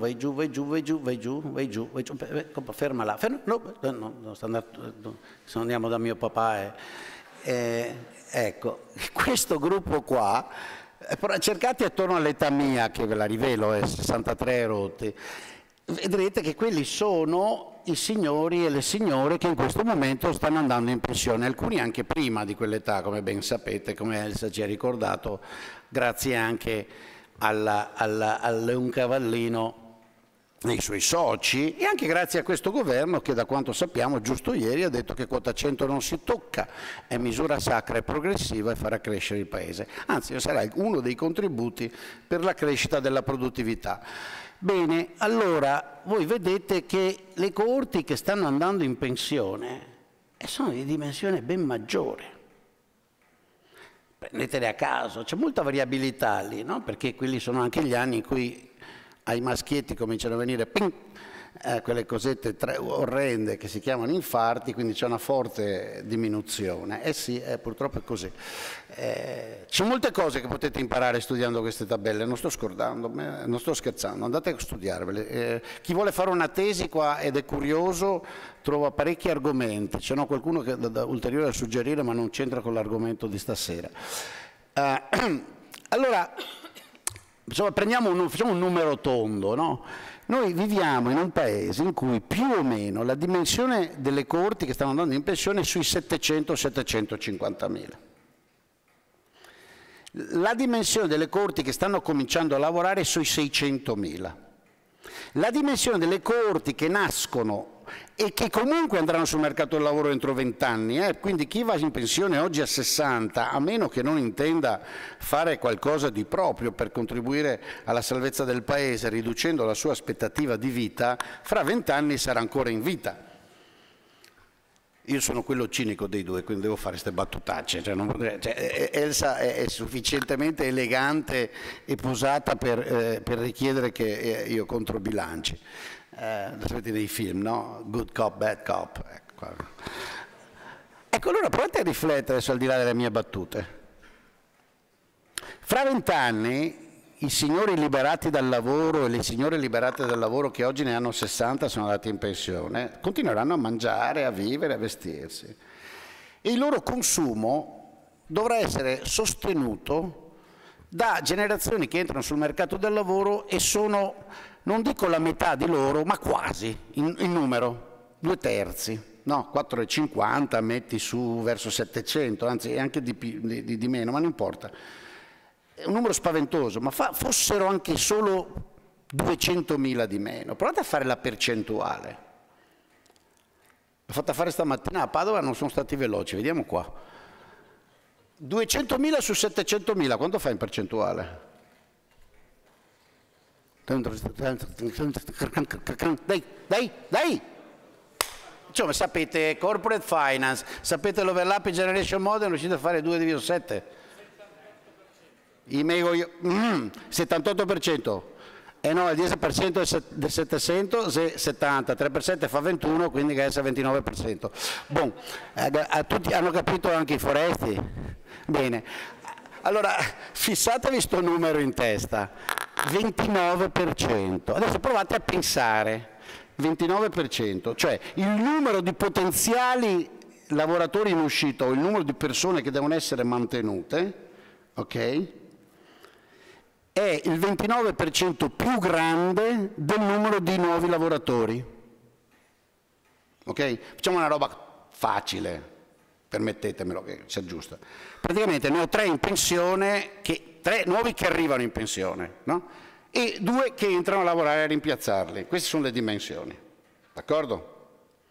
ferma là. No, sto andando, se andiamo da mio papà Ecco, questo gruppo qua, cercate attorno all'età mia, che ve la rivelo, è 63 rotti, vedrete che quelli sono i signori e le signore che in questo momento stanno andando in pensione, alcuni anche prima di quell'età, come ben sapete, come Elsa ci ha ricordato, grazie anche al Leoncavallino e i suoi soci, e anche grazie a questo governo che, da quanto sappiamo, giusto ieri ha detto che quota 100 non si tocca, è misura sacra e progressiva e farà crescere il Paese, anzi sarà uno dei contributi per la crescita della produttività. Bene, allora voi vedete che le coorti che stanno andando in pensione sono di dimensione ben maggiore. Prendetele a caso, c'è molta variabilità lì, no? Perché quelli sono anche gli anni in cui ai maschietti cominciano a venire quelle cosette orrende che si chiamano infarti, quindi c'è una forte diminuzione. Sì, purtroppo è così. Ci sono molte cose che potete imparare studiando queste tabelle, non sto scherzando, andate a studiarvele. Chi vuole fare una tesi qua ed è curioso trova parecchi argomenti, ce n'è qualcuno che da ulteriore da suggerire ma non c'entra con l'argomento di stasera. Allora, insomma, facciamo un numero tondo, no? Noi viviamo in un paese in cui più o meno la dimensione delle coorti che stanno andando in pensione è sui 700-750 mila. La dimensione delle coorti che stanno cominciando a lavorare è sui 600 mila. La dimensione delle coorti che nascono e che comunque andranno sul mercato del lavoro entro 20 anni, quindi chi va in pensione oggi a 60, a meno che non intenda fare qualcosa di proprio per contribuire alla salvezza del Paese, riducendo la sua aspettativa di vita, fra 20 anni sarà ancora in vita. Io sono quello cinico dei due, quindi devo fare queste battutacce. Elsa è sufficientemente elegante e posata per richiedere che io controbilanci. Lo sapete nei film, no? Good cop, bad cop. Ecco, allora provate a riflettere su, al di là delle mie battute. Fra 20 anni i signori liberati dal lavoro e le signore liberate dal lavoro che oggi ne hanno 60 sono andati in pensione, continueranno a mangiare, a vivere, a vestirsi. E il loro consumo dovrà essere sostenuto da generazioni che entrano sul mercato del lavoro e sono, non dico la metà di loro, ma quasi, in numero, 2/3, no, 4,50, metti su verso 700, anzi anche di meno, ma non importa. È un numero spaventoso, ma fossero anche solo 200.000 di meno. Provate a fare la percentuale. L'ho fatta fare stamattina a Padova, non sono stati veloci, vediamo qua. 200.000 su 700.000, quanto fa in percentuale? Dai! Insomma, sapete corporate finance, sapete l'overlap in generation model, riuscite a fare 2,7. 78%. No, il 10% del 700, 70, 3% fa 21, quindi che è 29%. Bon, tutti hanno capito, anche i foresti? Bene. Allora, fissatevi sto numero in testa, 29%. Adesso provate a pensare, 29%, cioè il numero di potenziali lavoratori in uscita o il numero di persone che devono essere mantenute, ok? È il 29% più grande del numero di nuovi lavoratori. Ok? Facciamo una roba facile, permettetemelo che sia giusta. Praticamente ne ho 3 in pensione, 3 nuovi che arrivano in pensione, no? E 2 che entrano a lavorare a rimpiazzarli. Queste sono le dimensioni, d'accordo?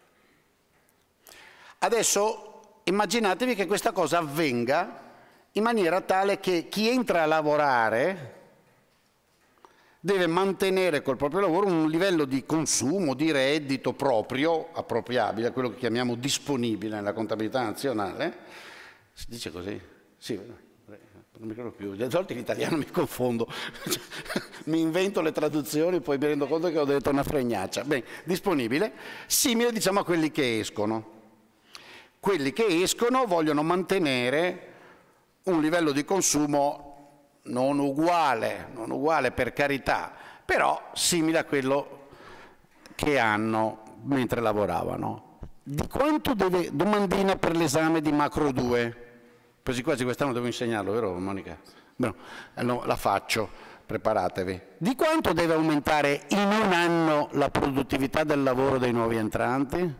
Adesso immaginatevi che questa cosa avvenga in maniera tale che chi entra a lavorare deve mantenere col proprio lavoro un livello di consumo, di reddito proprio, appropriabile, quello che chiamiamo disponibile nella contabilità nazionale. Si dice così? Sì, non mi ricordo più. A volte in italiano mi confondo, mi invento le traduzioni, poi mi rendo conto che ho detto una fregnaccia. Bene, disponibile, simile diciamo a quelli che escono. Quelli che escono vogliono mantenere un livello di consumo non uguale per carità, però simile a quello che hanno mentre lavoravano. di quanto deve, domandina per l'esame di macro 2, quasi quasi quest'anno devo insegnarlo, vero Monica? No, la faccio, preparatevi. Di quanto deve aumentare in un anno la produttività del lavoro dei nuovi entranti?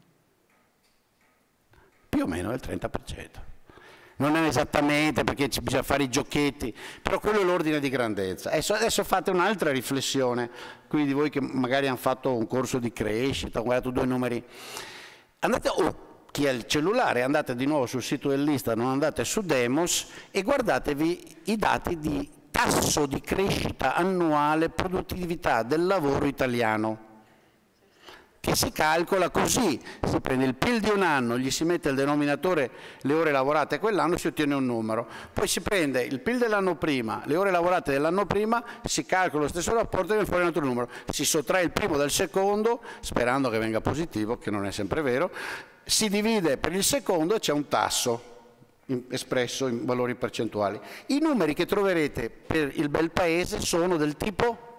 Più o meno il 30%. Non è esattamente perché bisogna fare i giochetti, però quello è l'ordine di grandezza. Adesso fate un'altra riflessione, quelli di voi che magari hanno fatto un corso di crescita, hanno guardato 2 numeri. Andate, chi ha il cellulare, andate di nuovo sul sito dell'Istat, non andate su Demos e guardatevi i dati di tasso di crescita annuale produttività del lavoro italiano, che si calcola così: si prende il PIL di un anno, gli si mette il denominatore le ore lavorate quell'anno, si ottiene un numero, poi si prende il PIL dell'anno prima, le ore lavorate dell'anno prima, si calcola lo stesso rapporto e viene fuori un altro numero, si sottrae il primo dal secondo, sperando che venga positivo, che non è sempre vero, si divide per il secondo e c'è un tasso espresso in valori percentuali. I numeri che troverete per il bel paese sono del tipo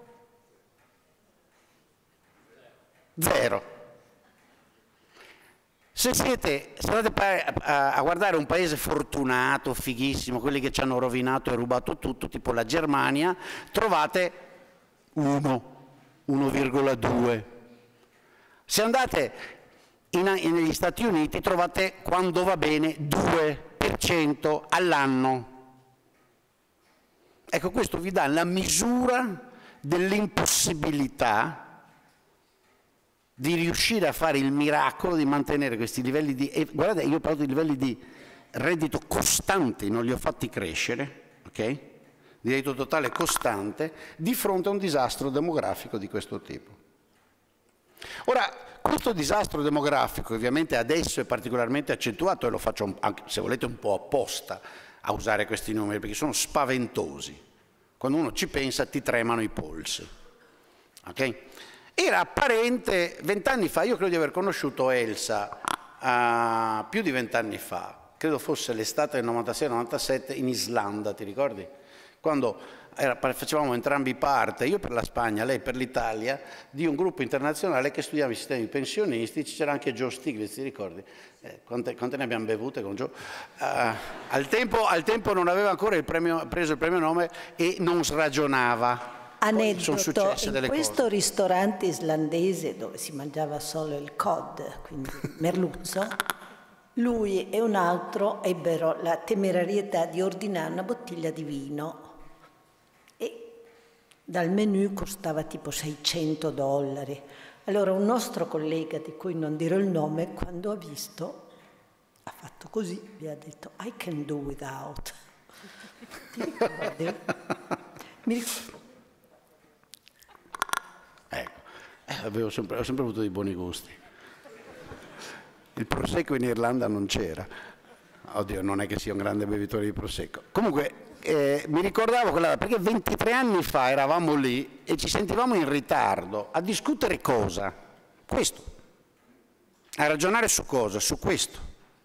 0. Se andate a guardare un paese fortunato, fighissimo, quelli che ci hanno rovinato e rubato tutto, tipo la Germania, trovate 1, 1,2. Se andate negli Stati Uniti trovate, quando va bene, 2% all'anno. Ecco, questo vi dà la misura dell'impossibilità di riuscire a fare il miracolo di mantenere questi livelli di... guardate, io parlo di livelli di reddito costanti, non li ho fatti crescere, ok? Di reddito totale costante, di fronte a un disastro demografico di questo tipo. Ora, questo disastro demografico ovviamente adesso è particolarmente accentuato, e lo faccio anche, se volete, un po' apposta a usare questi numeri, perché sono spaventosi. Quando uno ci pensa ti tremano i polsi. Okay? Era apparente 20 anni fa, io credo di aver conosciuto Elsa più di 20 anni fa, credo fosse l'estate del 96-97 in Islanda, ti ricordi? Quando facevamo entrambi parte, io per la Spagna, lei per l'Italia, di un gruppo internazionale che studiava i sistemi pensionistici, c'era anche Joe Stiglitz, ti ricordi? Quante ne abbiamo bevute con Joe? Al tempo non aveva ancora preso il premio Nobel e non sragionava. Aneddoto, in questo ristorante islandese dove si mangiava solo il cod, quindi merluzzo, lui e un altro ebbero la temerarietà di ordinare una bottiglia di vino e dal menù costava tipo $600. Allora un nostro collega, di cui non dirò il nome, quando ha visto, ha fatto così, vi ha detto I can do without. Ti ricordi? Mi ricordo. Ecco, ho sempre avuto dei buoni gusti. Il prosecco in Irlanda non c'era. Oddio, non è che sia un grande bevitore di prosecco. Comunque, mi ricordavo quella, perché 23 anni fa eravamo lì e ci sentivamo in ritardo a discutere cosa? Questo. A ragionare su cosa? Su questo.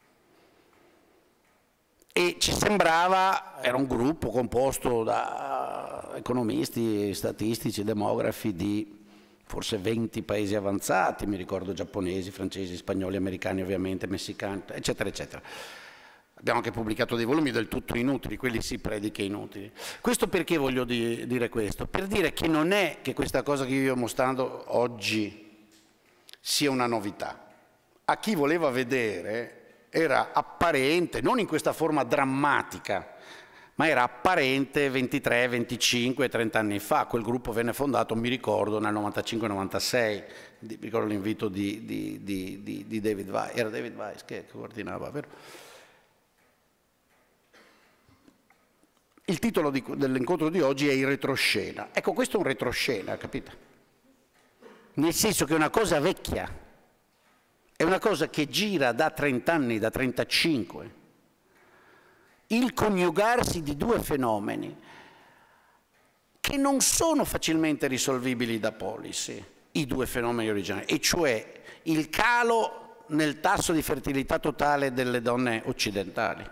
E ci sembrava, era un gruppo composto da economisti, statistici, demografi di forse 20 paesi avanzati, mi ricordo giapponesi, francesi, spagnoli, americani ovviamente, messicani, eccetera, eccetera. Abbiamo anche pubblicato dei volumi del tutto inutili, quelli sì, prediche inutili. Questo perché voglio dire questo? Per dire che non è che questa cosa che io vi ho mostrato oggi sia una novità. A chi voleva vedere era apparente, non in questa forma drammatica, ma era apparente 23, 25, 30 anni fa. Quel gruppo venne fondato, mi ricordo, nel 95-96, mi ricordo l'invito di David Weiss, era David Weiss che coordinava, vero? Il titolo dell'incontro di oggi è il retroscena. Ecco, questo è un retroscena, capite? Nel senso che è una cosa vecchia, è una cosa che gira da 30 anni, da 35. Il coniugarsi di due fenomeni che non sono facilmente risolvibili da policy, i due fenomeni originali, e cioè il calo nel tasso di fertilità totale delle donne occidentali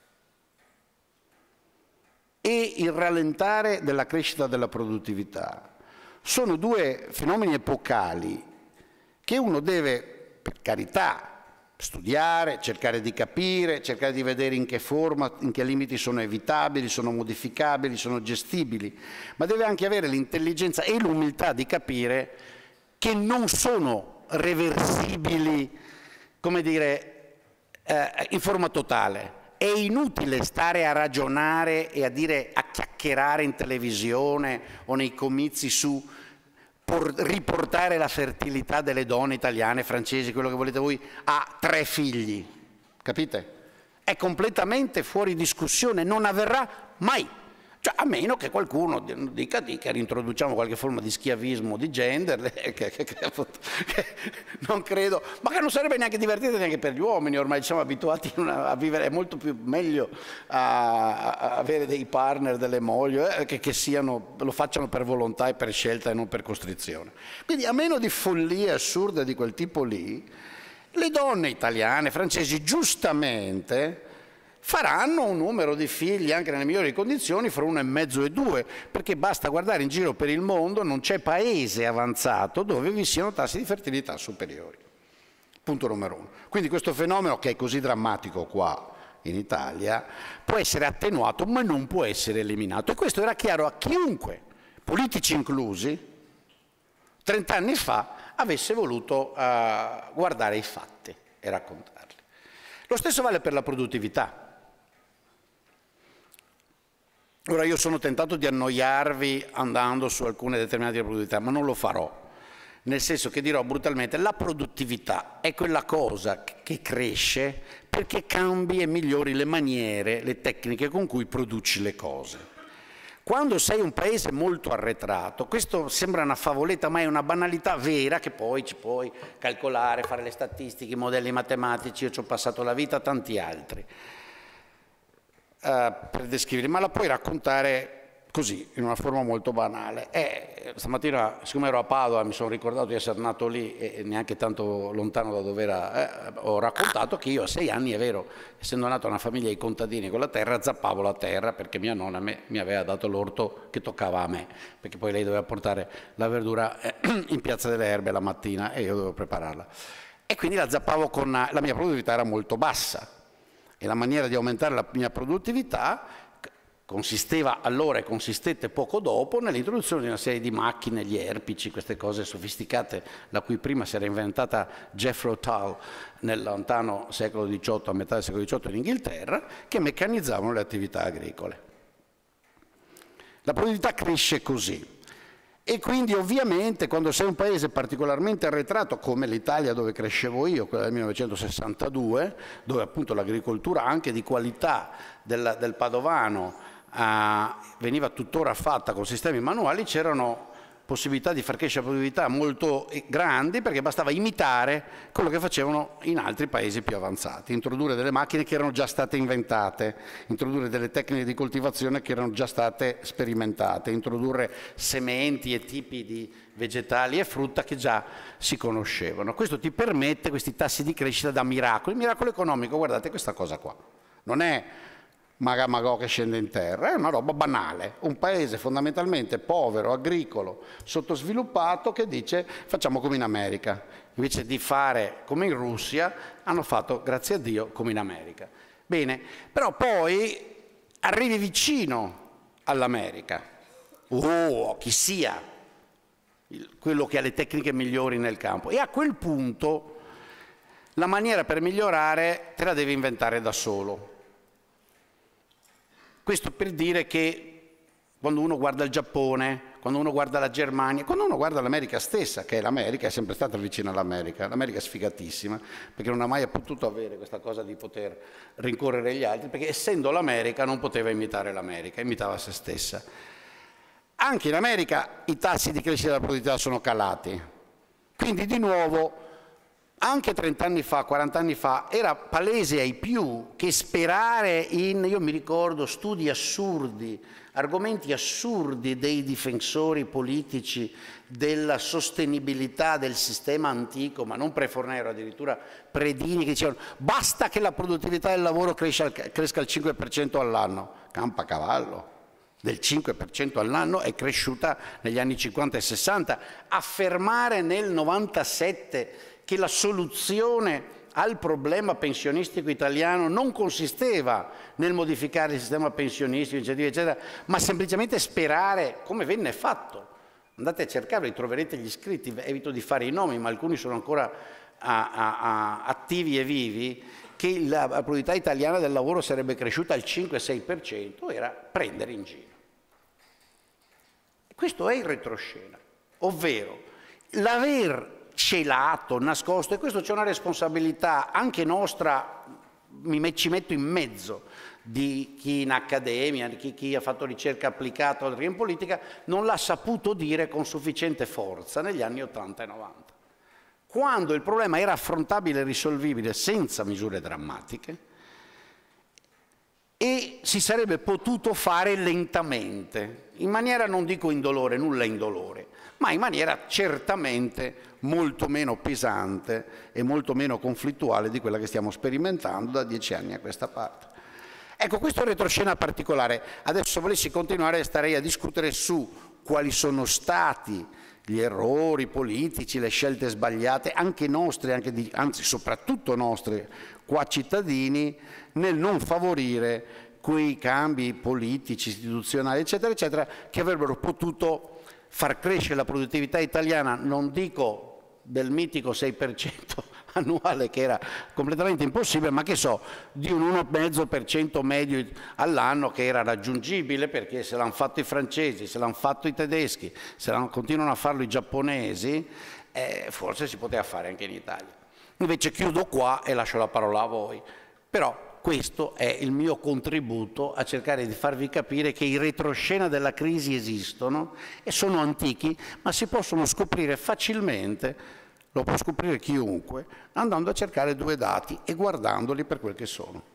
e il rallentare della crescita della produttività. Sono due fenomeni epocali che uno deve, per carità, studiare, cercare di capire, cercare di vedere in che forma, in che limiti sono evitabili, sono modificabili, sono gestibili, ma deve anche avere l'intelligenza e l'umiltà di capire che non sono reversibili, come dire, in forma totale. È inutile stare a ragionare e a chiacchierare in televisione o nei comizi su riportare la fertilità delle donne italiane, francesi, quello che volete voi, a 3 figli, capite? È completamente fuori discussione, non avverrà mai. Cioè, a meno che qualcuno dica che reintroduciamo qualche forma di schiavismo di gender, che non credo, ma che non sarebbe neanche divertente neanche per gli uomini, ormai siamo abituati a vivere, è molto più meglio a avere dei partner, delle mogli, che lo facciano per volontà e per scelta e non per costrizione. Quindi a meno di follie assurde di quel tipo lì, le donne italiane, francesi, giustamente faranno un numero di figli anche nelle migliori condizioni, fra 1,5 e 2, perché basta guardare in giro per il mondo, non c'è paese avanzato dove vi siano tassi di fertilità superiori. Punto numero 1. Quindi questo fenomeno, che è così drammatico qua in Italia, può essere attenuato ma non può essere eliminato, e questo era chiaro a chiunque, politici inclusi, 30 anni fa avesse voluto guardare i fatti e raccontarli. Lo stesso vale per la produttività. Ora, io sono tentato di annoiarvi andando su alcune determinate produttività, ma non lo farò, nel senso che dirò brutalmente: la produttività è quella cosa che cresce perché cambi e migliori le maniere, le tecniche con cui produci le cose. Quando sei un paese molto arretrato, questo sembra una favoletta, ma è una banalità vera, che poi ci puoi calcolare, fare le statistiche, i modelli matematici, io ci ho passato la vita, tanti altri, per descriverli, ma la puoi raccontare così, in una forma molto banale. Stamattina, siccome ero a Padova, mi sono ricordato di essere nato lì e neanche tanto lontano da dove era, ho raccontato che io a 6 anni, è vero, essendo nato in una famiglia di contadini con la terra, zappavo la terra perché mia nonna mi aveva dato l'orto che toccava a me, perché poi lei doveva portare la verdura in Piazza delle Erbe la mattina e io dovevo prepararla. E quindi la zappavo la mia produttività era molto bassa. E la maniera di aumentare la mia produttività consisteva allora e consistette poco dopo nell'introduzione di una serie di macchine, gli erpici, queste cose sofisticate, la cui prima si era inventata Jethro Tull nel lontano secolo XVIII, a metà del secolo XVIII in Inghilterra, che meccanizzavano le attività agricole. La produttività cresce così. E quindi ovviamente quando sei un paese particolarmente arretrato come l'Italia dove crescevo io, quella del 1962, dove appunto l'agricoltura anche di qualità del padovano veniva tuttora fatta con sistemi manuali, c'erano possibilità di far crescere la produttività molto grandi, perché bastava imitare quello che facevano in altri paesi più avanzati, introdurre delle macchine che erano già state inventate, introdurre delle tecniche di coltivazione che erano già state sperimentate, introdurre sementi e tipi di vegetali e frutta che già si conoscevano. Questo ti permette questi tassi di crescita da miracolo. Il miracolo economico, guardate questa cosa qua, non è Mago che scende in terra, è una roba banale, un paese fondamentalmente povero, agricolo, sottosviluppato, che dice facciamo come in America, invece di fare come in Russia hanno fatto, grazie a Dio, come in America. Bene, però poi arrivi vicino all'America, chi sia quello che ha le tecniche migliori nel campo, e a quel punto la maniera per migliorare te la devi inventare da solo. Questo per dire che quando uno guarda il Giappone, quando uno guarda la Germania, quando uno guarda l'America stessa, che è l'America, è sempre stata vicina all'America, l'America è sfigatissima, perché non ha mai potuto avere questa cosa di poter rincorrere gli altri, perché essendo l'America non poteva imitare l'America, imitava se stessa. Anche in America i tassi di crescita della produttività sono calati, quindi di nuovo anche 30 anni fa, 40 anni fa, era palese ai più che sperare io mi ricordo studi assurdi, argomenti assurdi dei difensori politici della sostenibilità del sistema antico, ma non pre-Fornero, addirittura Predini, che dicevano basta che la produttività del lavoro cresca al 5% all'anno. Campacavallo. Del 5% all'anno è cresciuta negli anni 50 e 60. Affermare nel 97 che la soluzione al problema pensionistico italiano non consisteva nel modificare il sistema pensionistico, eccetera, eccetera, ma semplicemente sperare, come venne fatto. Andate a cercarli, troverete gli scritti, evito di fare i nomi, ma alcuni sono ancora attivi e vivi, che la produttività italiana del lavoro sarebbe cresciuta al 5-6%, era prendere in giro. Questo è il retroscena, ovvero l'aver celato, nascosto, e questo c'è una responsabilità anche nostra, ci metto in mezzo, di chi in accademia, di chi ha fatto ricerca applicata o in politica, non l'ha saputo dire con sufficiente forza negli anni 80 e 90. Quando il problema era affrontabile e risolvibile senza misure drammatiche, e si sarebbe potuto fare lentamente, in maniera, non dico indolore, nulla indolore, ma in maniera certamente molto meno pesante e molto meno conflittuale di quella che stiamo sperimentando da 10 anni a questa parte. Ecco, questo è un retroscena particolare. Adesso, se volessi continuare, starei a discutere su quali sono stati gli errori politici, le scelte sbagliate, anche nostre, anzi soprattutto nostre, qua cittadini, nel non favorire quei cambi politici, istituzionali, eccetera, eccetera, che avrebbero potuto far crescere la produttività italiana, non dico del mitico 6% annuale, che era completamente impossibile, ma che so, di un 1,5% medio all'anno, che era raggiungibile, perché se l'hanno fatto i francesi, se l'hanno fatto i tedeschi, continuano a farlo i giapponesi, forse si poteva fare anche in Italia. Invece chiudo qua e lascio la parola a voi. Però questo è il mio contributo a cercare di farvi capire che i retroscena della crisi esistono e sono antichi, ma si possono scoprire facilmente, lo può scoprire chiunque, andando a cercare due dati e guardandoli per quel che sono.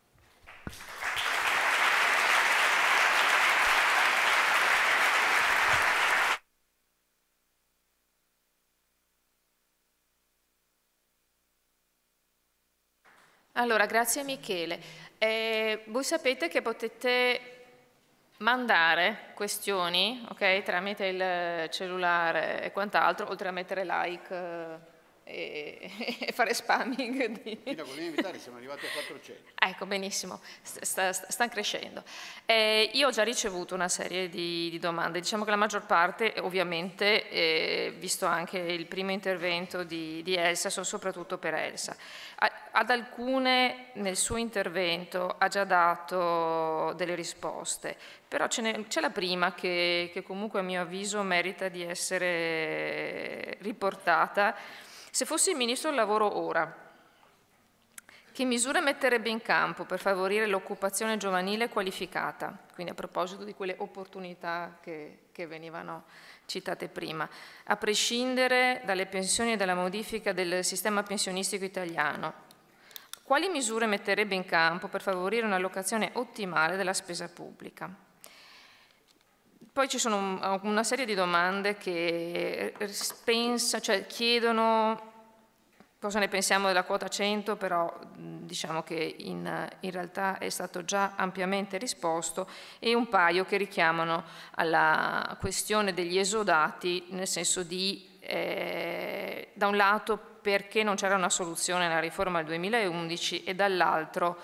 Allora, grazie Michele. Voi sapete che potete mandare questioni, ok, tramite il cellulare e quant'altro, oltre a mettere like e fare spamming. Fino a quelli invitati siamo arrivati a 400. Ecco, benissimo, stanno crescendo. Io ho già ricevuto una serie di domande, diciamo che la maggior parte, ovviamente, visto anche il primo intervento di Elsa, sono soprattutto per Elsa. Ad alcune nel suo intervento ha già dato delle risposte, però c'è la prima che comunque a mio avviso merita di essere riportata. Se fossi il Ministro del Lavoro ora, che misure metterebbe in campo per favorire l'occupazione giovanile qualificata? Quindi a proposito di quelle opportunità che venivano citate prima, a prescindere dalle pensioni e dalla modifica del sistema pensionistico italiano, quali misure metterebbe in campo per favorire un'allocazione ottimale della spesa pubblica? Poi ci sono una serie di domande che chiedono cosa ne pensiamo della quota 100, però diciamo che in realtà è stato già ampiamente risposto, e un paio che richiamano alla questione degli esodati, nel senso di, da un lato, perché non c'era una soluzione nella riforma del 2011 e dall'altro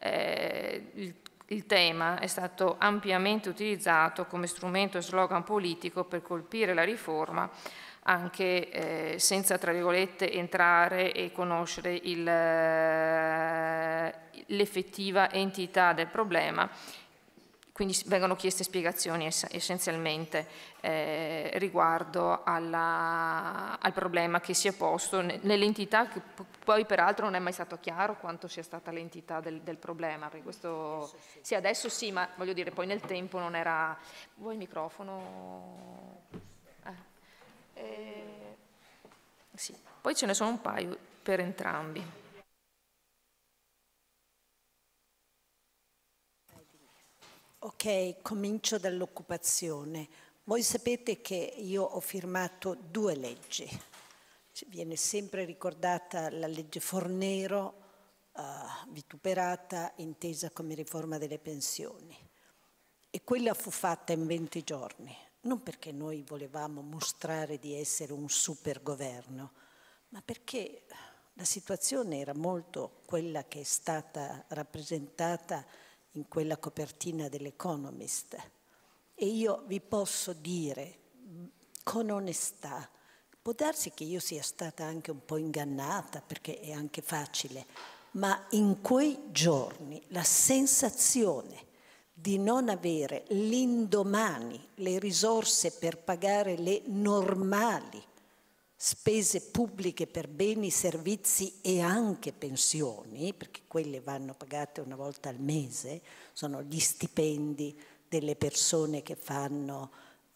il tema è stato ampiamente utilizzato come strumento e slogan politico per colpire la riforma, anche senza, tra virgolette, entrare e conoscere l'effettiva entità del problema. Quindi vengono chieste spiegazioni essenzialmente riguardo al problema che si è posto nell'entità, che poi peraltro non è mai stato chiaro quanto sia stata l'entità del problema, perché questo sì, adesso sì, ma voglio dire, poi nel tempo non era. Vuoi il microfono? Sì. Poi ce ne sono un paio per entrambi. Ok, comincio dall'occupazione. Voi sapete che io ho firmato 2 leggi. Viene sempre ricordata la legge Fornero, vituperata, intesa come riforma delle pensioni. E quella fu fatta in 20 giorni, non perché noi volevamo mostrare di essere un super governo, ma perché La situazione era molto quella che è stata rappresentata in quella copertina dell'Economist. E io vi posso dire con onestà, può darsi che io sia stata anche un po' ingannata, perché è anche facile, ma in quei giorni la sensazione di non avere l'indomani le risorse per pagare le normali spese pubbliche per beni, servizi e anche pensioni, perché quelle vanno pagate una volta al mese, sono gli stipendi delle persone che fanno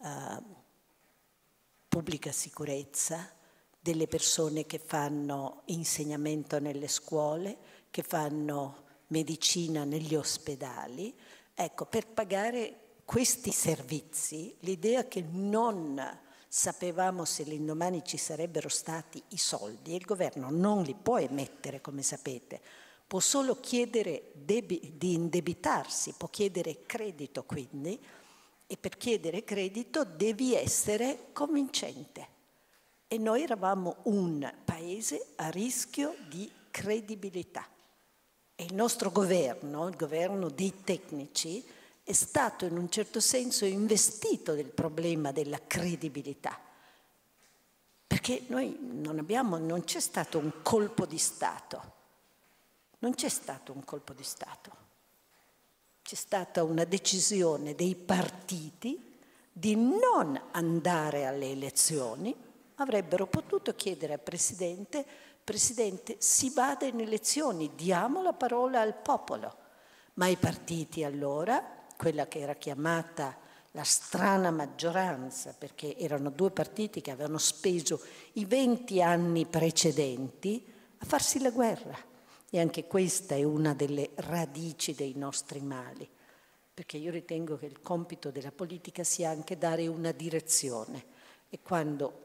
pubblica sicurezza, delle persone che fanno insegnamento nelle scuole, che fanno medicina negli ospedali. Ecco, per pagare questi servizi, l'idea che non sapevamo se l'indomani ci sarebbero stati i soldi, e il governo non li può emettere, come sapete, può solo chiedere di indebitarsi, può chiedere credito quindi, e per chiedere credito devi essere convincente. E noi eravamo un paese a rischio di credibilità. E il nostro governo, il governo dei tecnici, è stato in un certo senso investito del problema della credibilità. Perché noi non c'è stato un colpo di Stato. Non c'è stato un colpo di Stato. C'è stata una decisione dei partiti di non andare alle elezioni. Avrebbero potuto chiedere al Presidente: Presidente, si vada in elezioni, diamo la parola al popolo. Ma i partiti allora, quella che era chiamata la strana maggioranza, perché erano due partiti che avevano speso i 20 anni precedenti a farsi la guerra. E anche questa è una delle radici dei nostri mali, perché io ritengo che il compito della politica sia anche dare una direzione. E quando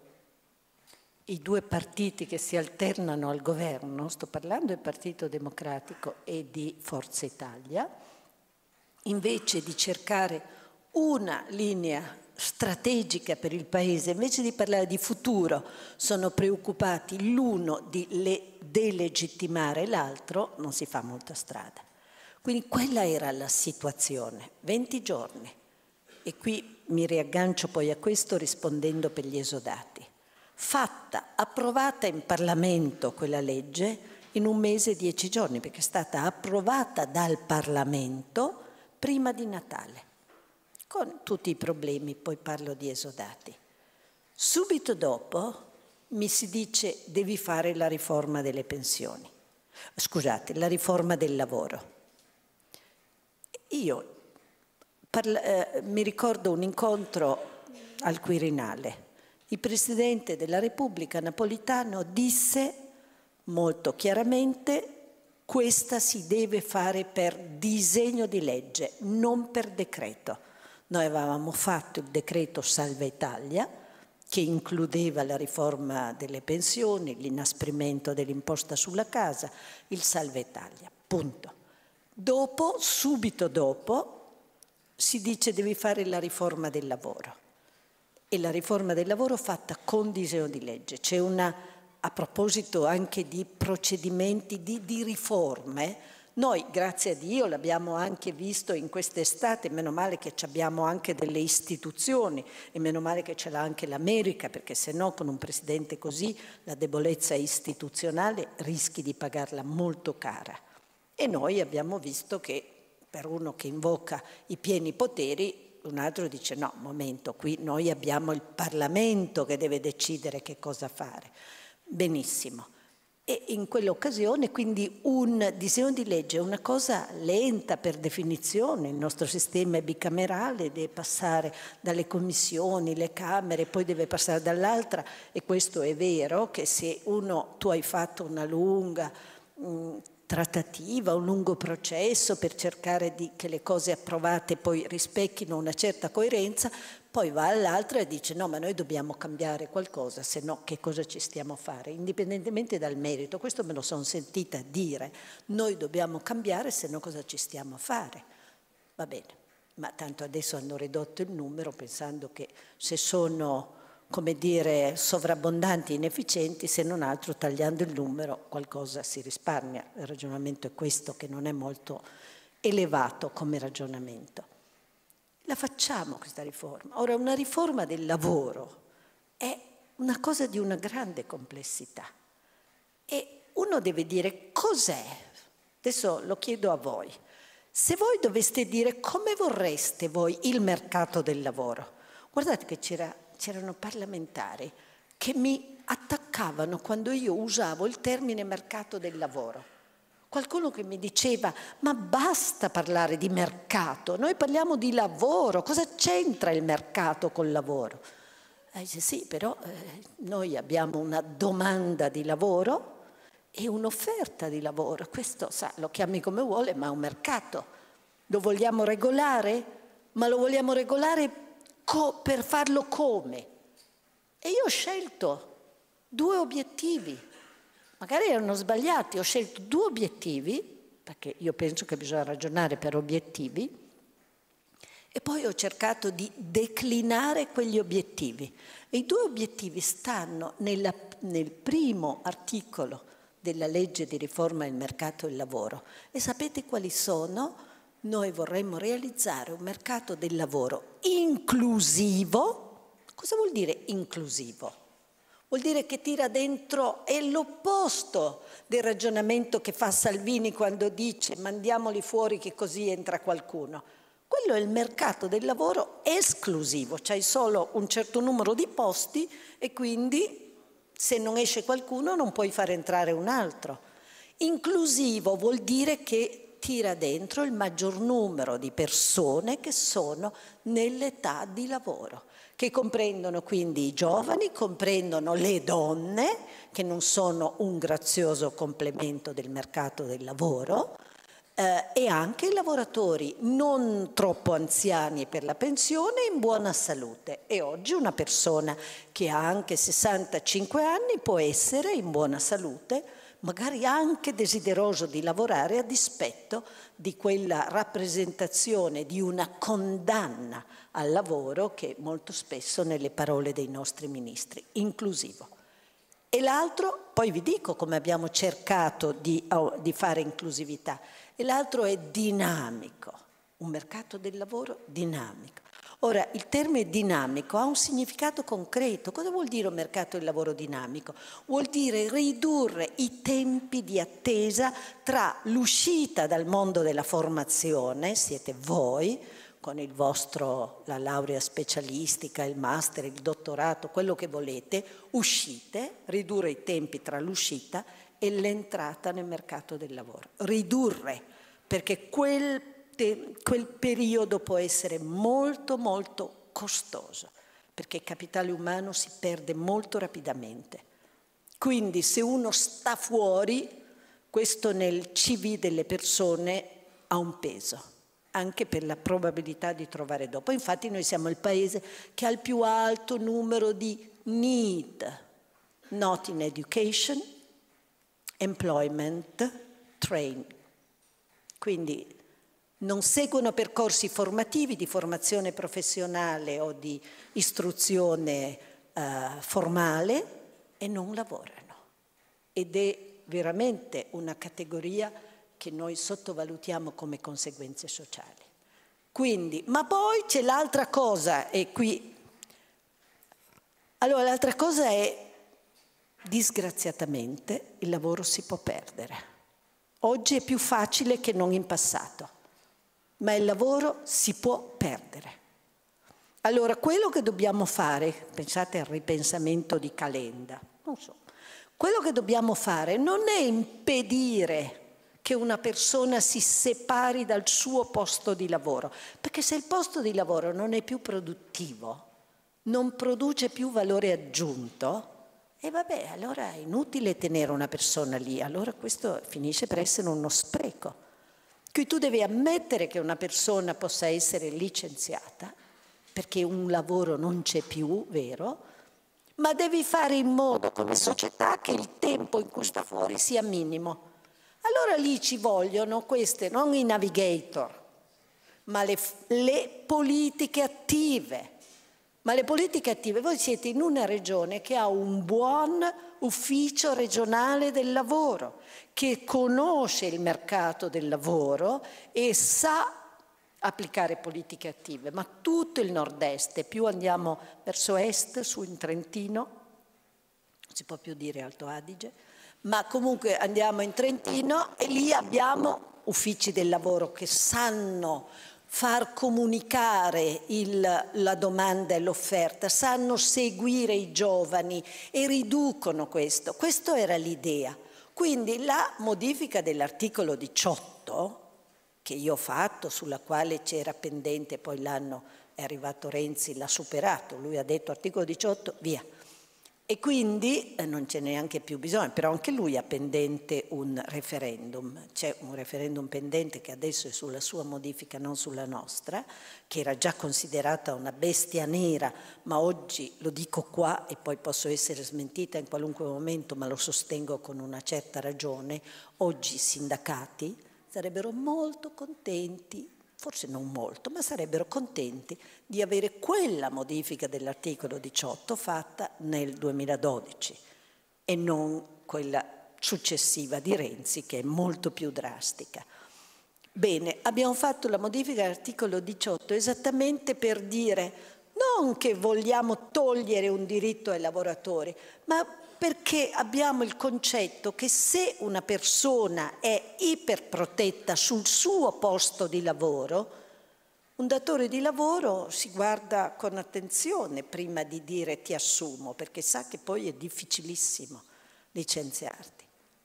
i due partiti che si alternano al governo, sto parlando del Partito Democratico e di Forza Italia, invece di cercare una linea strategica per il Paese, invece di parlare di futuro, sono preoccupati l'uno di delegittimare l'altro, non si fa molta strada. Quindi quella era la situazione, 20 giorni. E qui mi riaggancio poi a questo rispondendo per gli esodati. Fatta, approvata in Parlamento quella legge in 1 mese e 10 giorni, perché è stata approvata dal Parlamento prima di Natale, con tutti i problemi, poi parlo di esodati. Subito dopo mi si dice: devi fare la riforma delle pensioni, scusate, la riforma del lavoro. Io mi ricordo un incontro al Quirinale. Il Presidente della Repubblica Napolitano disse molto chiaramente: questa si deve fare per disegno di legge, non per decreto. Noi avevamo fatto il decreto Salva Italia, che includeva la riforma delle pensioni, l'inasprimento dell'imposta sulla casa, il Salva Italia, punto. Dopo, subito dopo, si dice: devi fare la riforma del lavoro. E la riforma del lavoro fatta con disegno di legge. C'è a proposito anche di procedimenti di riforme, noi, grazie a Dio, l'abbiamo anche visto in quest'estate, meno male che abbiamo anche delle istituzioni e meno male che ce l'ha anche l'America, perché se no con un presidente così la debolezza istituzionale rischi di pagarla molto cara. E noi abbiamo visto che per uno che invoca i pieni poteri, un altro dice: no, momento, qui noi abbiamo il Parlamento che deve decidere che cosa fare. Benissimo. E in quell'occasione quindi un disegno di legge è una cosa lenta per definizione, il nostro sistema è bicamerale, deve passare dalle commissioni, le Camere, poi deve passare dall'altra, e questo è vero che se tu hai fatto una lunga trattativa, un lungo processo per cercare che le cose approvate poi rispecchino una certa coerenza, poi va all'altra e dice: no, ma noi dobbiamo cambiare qualcosa, se no che cosa ci stiamo a fare? Indipendentemente dal merito, questo me lo sono sentita dire, noi dobbiamo cambiare, se no cosa ci stiamo a fare? Va bene, ma tanto adesso hanno ridotto il numero pensando che se sono come dire, sovrabbondanti e inefficienti, se non altro tagliando il numero qualcosa si risparmia. Il ragionamento è questo, che non è molto elevato come ragionamento. La facciamo questa riforma. Ora, una riforma del lavoro è una cosa di una grande complessità e uno deve dire cos'è. Adesso lo chiedo a voi. Se voi doveste dire come vorreste voi il mercato del lavoro, guardate che c'erano parlamentari che mi attaccavano quando io usavo il termine mercato del lavoro. Qualcuno che mi diceva, ma basta parlare di mercato, noi parliamo di lavoro, cosa c'entra il mercato col lavoro? Dice, sì, però noi abbiamo una domanda di lavoro e un'offerta di lavoro. Questo, sa, lo chiami come vuole, ma è un mercato. Lo vogliamo regolare? Ma lo vogliamo regolare per farlo come? E io ho scelto 2 obiettivi. Magari erano sbagliati, ho scelto 2 obiettivi, perché io penso che bisogna ragionare per obiettivi, e poi ho cercato di declinare quegli obiettivi. E i 2 obiettivi stanno nel primo articolo della legge di riforma del mercato del lavoro. E sapete quali sono? Noi vorremmo realizzare un mercato del lavoro inclusivo. Cosa vuol dire inclusivo? Vuol dire che tira dentro, è l'opposto del ragionamento che fa Salvini quando dice mandiamoli fuori che così entra qualcuno. Quello è il mercato del lavoro esclusivo, c'hai solo un certo numero di posti e quindi se non esce qualcuno non puoi far entrare un altro. Inclusivo vuol dire che tira dentro il maggior numero di persone che sono nell'età di lavoro, che comprendono quindi i giovani, comprendono le donne, che non sono un grazioso complemento del mercato del lavoro, e anche i lavoratori non troppo anziani per la pensione e in buona salute. E oggi una persona che ha anche 65 anni può essere in buona salute, magari anche desideroso di lavorare a dispetto di quella rappresentazione di una condanna al lavoro che molto spesso nelle parole dei nostri ministri, inclusivo. E l'altro, poi vi dico come abbiamo cercato di fare inclusività, e l'altro è dinamico, un mercato del lavoro dinamico. Ora, il termine dinamico ha un significato concreto. Cosa vuol dire un mercato del lavoro dinamico? Vuol dire ridurre i tempi di attesa tra l'uscita dal mondo della formazione, siete voi, con la laurea specialistica, il master, il dottorato, quello che volete, uscite, ridurre i tempi tra l'uscita e l'entrata nel mercato del lavoro. Ridurre, perché quel periodo può essere molto molto costoso, perché il capitale umano si perde molto rapidamente. Quindi se uno sta fuori, questo nel CV delle persone ha un peso, anche per la probabilità di trovare dopo. Infatti noi siamo il paese che ha il più alto numero di need, not in education, employment, training. Quindi non seguono percorsi formativi di formazione professionale o di istruzione formale e non lavorano. Ed è veramente una categoria che noi sottovalutiamo come conseguenze sociali. Quindi, ma poi c'è l'altra cosa, e qui... Allora, l'altra cosa è, disgraziatamente, il lavoro si può perdere. Oggi è più facile che non in passato, ma il lavoro si può perdere. Allora, quello che dobbiamo fare, pensate al ripensamento di Calenda, non so, quello che dobbiamo fare non è impedire che una persona si separi dal suo posto di lavoro, perché se il posto di lavoro non è più produttivo, non produce più valore aggiunto, e vabbè, allora è inutile tenere una persona lì, allora questo finisce per essere uno spreco. Qui tu devi ammettere che una persona possa essere licenziata, perché un lavoro non c'è più, vero? Ma devi fare in modo come società che il tempo in cui sta fuori sia minimo. Allora lì ci vogliono queste, non i navigator, ma le politiche attive, Ma le politiche attive, voi siete in una regione che ha un buon ufficio regionale del lavoro, che conosce il mercato del lavoro e sa applicare politiche attive, ma tutto il nord-est, e più andiamo verso est, su in Trentino, non si può più dire Alto Adige, ma comunque andiamo in Trentino e lì abbiamo uffici del lavoro che sanno far comunicare la domanda e l'offerta, sanno seguire i giovani e riducono questo. Questa era l'idea. Quindi la modifica dell'articolo 18, che io ho fatto, sulla quale c'era pendente, poi è arrivato Renzi, l'ha superato, lui ha detto articolo 18, via. E quindi non ce n'è neanche più bisogno, però anche lui ha pendente un referendum. C'è un referendum pendente che adesso è sulla sua modifica, non sulla nostra, che era già considerata una bestia nera, ma oggi lo dico qua e poi posso essere smentita in qualunque momento, ma lo sostengo con una certa ragione. Oggi i sindacati sarebbero molto contenti, forse non molto, ma sarebbero contenti di avere quella modifica dell'articolo 18 fatta nel 2012 e non quella successiva di Renzi, che è molto più drastica. Bene, abbiamo fatto la modifica dell'articolo 18 esattamente per dire non che vogliamo togliere un diritto ai lavoratori, ma perché abbiamo il concetto che se una persona è iperprotetta sul suo posto di lavoro, un datore di lavoro si guarda con attenzione prima di dire ti assumo, perché sa che poi è difficilissimo licenziarti.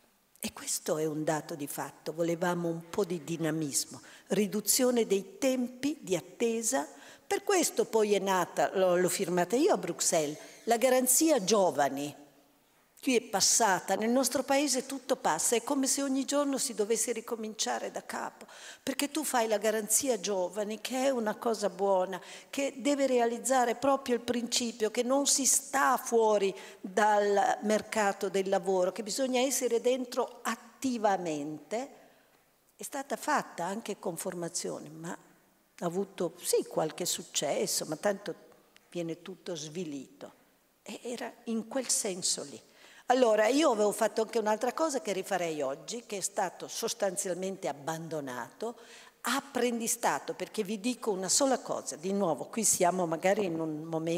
E questo è un dato di fatto. Volevamo un po' di dinamismo, riduzione dei tempi di attesa. Per questo poi è nata, l'ho firmata io a Bruxelles, la garanzia giovani. Qui è passata, nel nostro paese tutto passa, è come se ogni giorno si dovesse ricominciare da capo, perché tu fai la garanzia giovani, che è una cosa buona, che deve realizzare proprio il principio che non si sta fuori dal mercato del lavoro, che bisogna essere dentro attivamente. È stata fatta anche con formazione, ma ha avuto sì qualche successo, ma tanto viene tutto svilito. E era in quel senso lì. Allora, io avevo fatto anche un'altra cosa che rifarei oggi, che è stato sostanzialmente abbandonato, apprendistato, perché vi dico una sola cosa, di nuovo, qui siamo magari in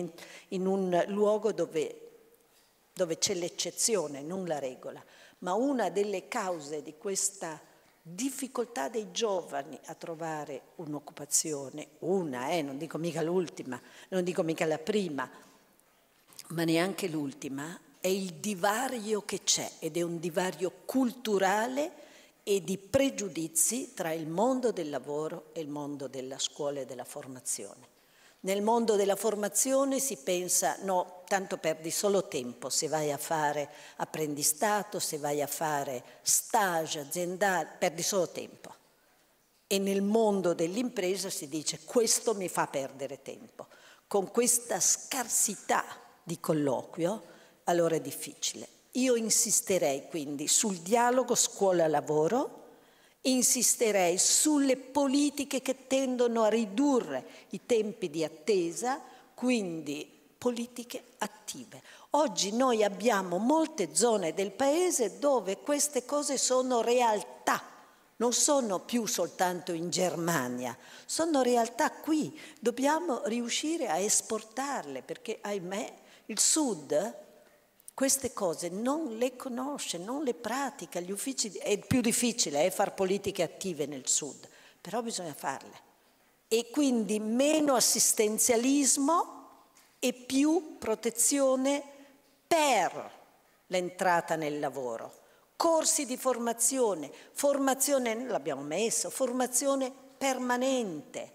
un luogo dove c'è l'eccezione, non la regola, ma una delle cause di questa difficoltà dei giovani a trovare un'occupazione, non dico mica l'ultima, non dico mica la prima, ma neanche l'ultima, è il divario che c'è, ed è un divario culturale e di pregiudizi tra il mondo del lavoro e il mondo della scuola e della formazione. Nel mondo della formazione si pensa, no, tanto perdi solo tempo se vai a fare apprendistato, se vai a fare stage aziendale, perdi solo tempo. E nel mondo dell'impresa si dice questo mi fa perdere tempo. Con questa scarsità di colloquio, allora è difficile. Io insisterei quindi sul dialogo scuola-lavoro, insisterei sulle politiche che tendono a ridurre i tempi di attesa, quindi politiche attive. Oggi noi abbiamo molte zone del paese dove queste cose sono realtà, non sono più soltanto in Germania, sono realtà qui. Dobbiamo riuscire a esportarle perché, ahimè, il Sud queste cose non le conosce, non le pratica. Gli uffici, è più difficile fare politiche attive nel Sud, però bisogna farle. E quindi meno assistenzialismo e più protezione per l'entrata nel lavoro. Corsi di formazione, l'abbiamo messo, formazione permanente,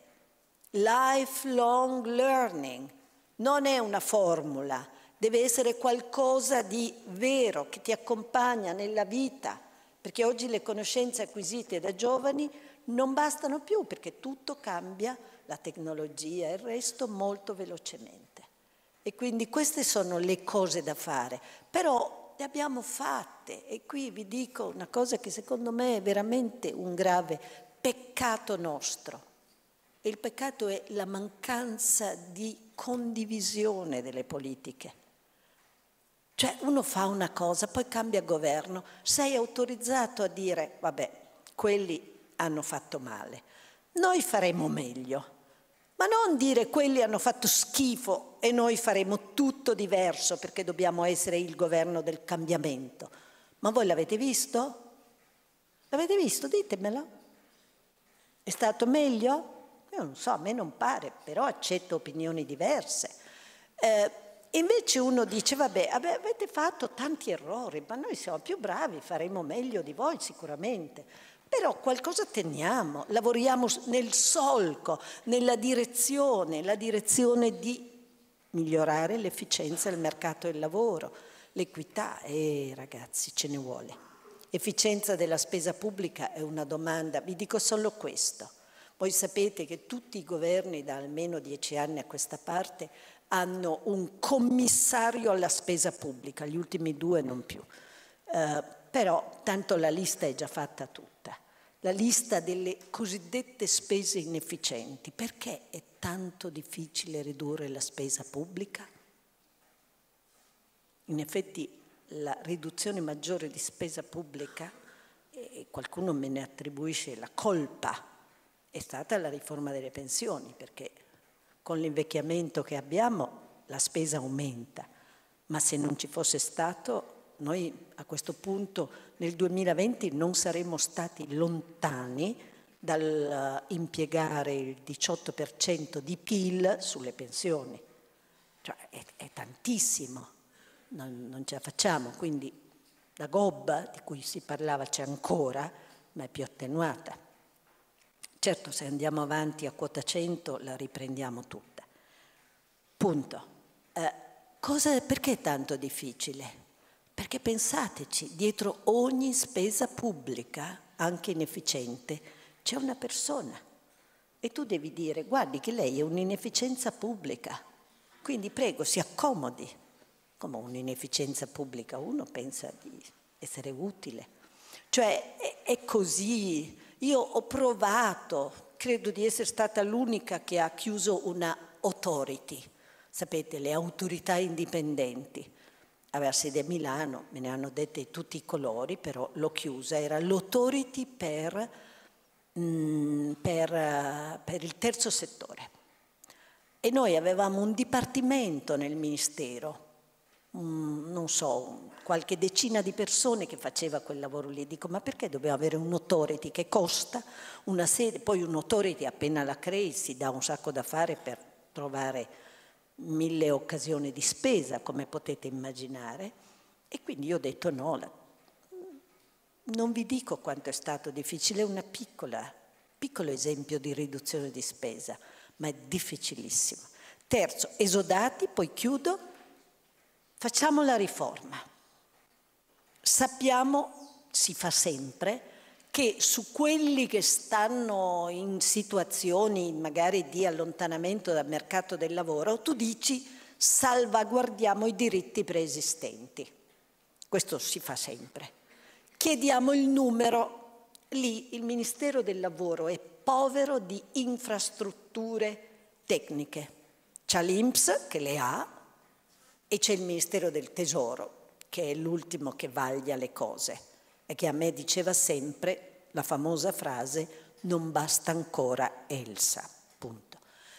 lifelong learning, non è una formula. Deve essere qualcosa di vero che ti accompagna nella vita, perché oggi le conoscenze acquisite da giovani non bastano più, perché tutto cambia, la tecnologia e il resto molto velocemente. E quindi queste sono le cose da fare, però le abbiamo fatte. E qui vi dico una cosa che secondo me è veramente un grave peccato nostro. e il peccato è la mancanza di condivisione delle politiche. Cioè uno fa una cosa, poi cambia governo, sei autorizzato a dire vabbè, quelli hanno fatto male, noi faremo meglio, ma non dire quelli hanno fatto schifo e noi faremo tutto diverso perché dobbiamo essere il governo del cambiamento. Ma voi l'avete visto? L'avete visto? Ditemelo. È stato meglio? Io non so, a me non pare, però accetto opinioni diverse. Invece uno dice, vabbè, avete fatto tanti errori, ma noi siamo più bravi, faremo meglio di voi sicuramente. Però qualcosa teniamo, lavoriamo nel solco, nella direzione, la direzione di migliorare l'efficienza del mercato del lavoro, l'equità, ragazzi, ce ne vuole. Efficienza della spesa pubblica è una domanda, vi dico solo questo. Voi sapete che tutti i governi da almeno 10 anni a questa parte hanno un commissario alla spesa pubblica, gli ultimi 2 non più. Però tanto la lista è già fatta tutta. La lista delle cosiddette spese inefficienti. Perché è tanto difficile ridurre la spesa pubblica? In effetti la riduzione maggiore di spesa pubblica, e qualcuno me ne attribuisce la colpa, è stata la riforma delle pensioni, perché con l'invecchiamento che abbiamo la spesa aumenta, ma se non ci fosse stato noi a questo punto nel 2020 non saremmo stati lontani dal impiegare il 18% di PIL sulle pensioni. Cioè è tantissimo, non ce la facciamo, quindi la gobba di cui si parlava c'è ancora, ma è più attenuata. Certo, se andiamo avanti a quota 100 la riprendiamo tutta. Punto. Perché è tanto difficile? Perché pensateci, dietro ogni spesa pubblica, anche inefficiente, c'è una persona. E tu devi dire, guardi che lei è un'inefficienza pubblica, quindi prego si accomodi. Come un'inefficienza pubblica, uno pensa di essere utile. Cioè è così. Io ho provato, credo di essere stata l'unica che ha chiuso una authority, sapete, le autorità indipendenti. Aveva sede a Milano, me ne hanno dette tutti i colori, però l'ho chiusa, era l'authority per il terzo settore. E noi avevamo un dipartimento nel Ministero, non so, qualche decina di persone che faceva quel lavoro lì. Dico, ma perché dobbiamo avere un'authority che costa una sede? Poi un'authority appena la crei si dà un sacco da fare per trovare 1000 occasioni di spesa, come potete immaginare. E quindi io ho detto no, non vi dico quanto è stato difficile, è un piccolo esempio di riduzione di spesa, ma è difficilissimo. Terzo, esodati, poi chiudo, facciamo la riforma. Sappiamo, si fa sempre, che su quelli che stanno in situazioni magari di allontanamento dal mercato del lavoro, tu dici salvaguardiamo i diritti preesistenti. Questo si fa sempre. Chiediamo il numero. Lì il Ministero del Lavoro è povero di infrastrutture tecniche. C'è l'INPS che le ha e c'è il Ministero del Tesoro, che è l'ultimo che vaglia le cose. E che a me diceva sempre la famosa frase non basta ancora Elsa, punto.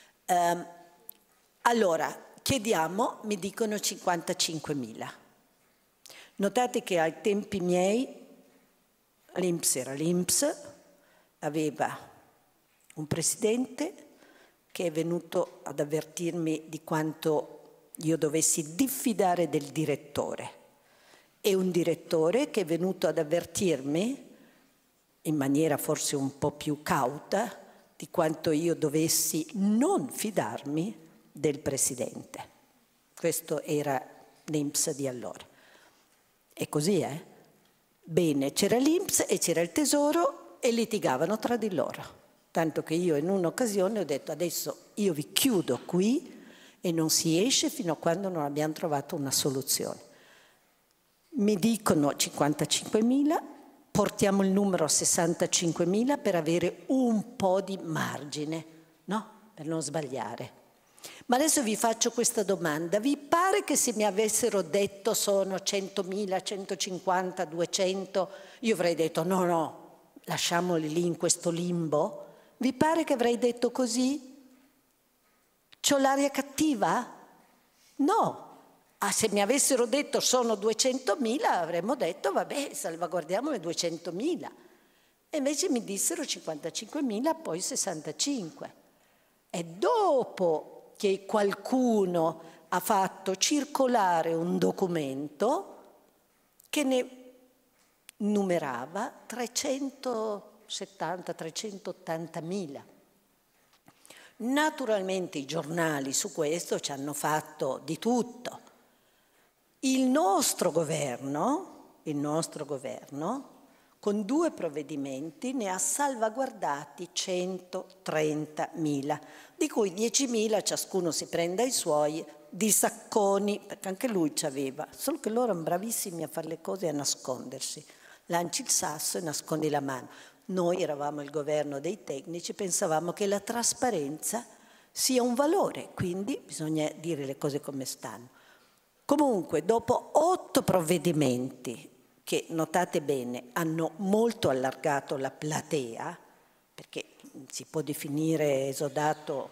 Allora, chiediamo, mi dicono 55.000. Notate che ai tempi miei l'INPS era l'INPS, aveva un presidente che è venuto ad avvertirmi di quanto io dovessi diffidare del direttore. E un direttore che è venuto ad avvertirmi, in maniera forse un po' più cauta, di quanto io dovessi non fidarmi del presidente. Questo era l'INPS di allora. E così è. Bene, c'era l'INPS e c'era il Tesoro e litigavano tra di loro. Tanto che io in un'occasione ho detto adesso io vi chiudo qui e non si esce fino a quando non abbiamo trovato una soluzione. Mi dicono 55.000, portiamo il numero a 65.000 per avere un po' di margine. no? Per non sbagliare. Ma adesso vi faccio questa domanda. Vi pare che se mi avessero detto sono 100.000, 150, 200, io avrei detto no, no, lasciamoli lì in questo limbo? Vi pare che avrei detto così? C'ho l'aria cattiva? No. Se mi avessero detto sono 200.000 avremmo detto vabbè, salvaguardiamo le 200.000. E invece mi dissero 55.000, poi 65. E dopo che qualcuno ha fatto circolare un documento che ne numerava 370-380.000. Naturalmente i giornali su questo ci hanno fatto di tutto. Il nostro governo, con 2 provvedimenti ne ha salvaguardati 130.000, di cui 10.000 ciascuno si prenda i suoi di sacconi, perché anche lui ci aveva, solo che loro erano bravissimi a fare le cose e a nascondersi. Lanci il sasso e nascondi la mano. Noi eravamo il governo dei tecnici, pensavamo che la trasparenza sia un valore, quindi bisogna dire le cose come stanno. Comunque, dopo 8 provvedimenti che, notate bene, hanno molto allargato la platea, perché si può definire esodato,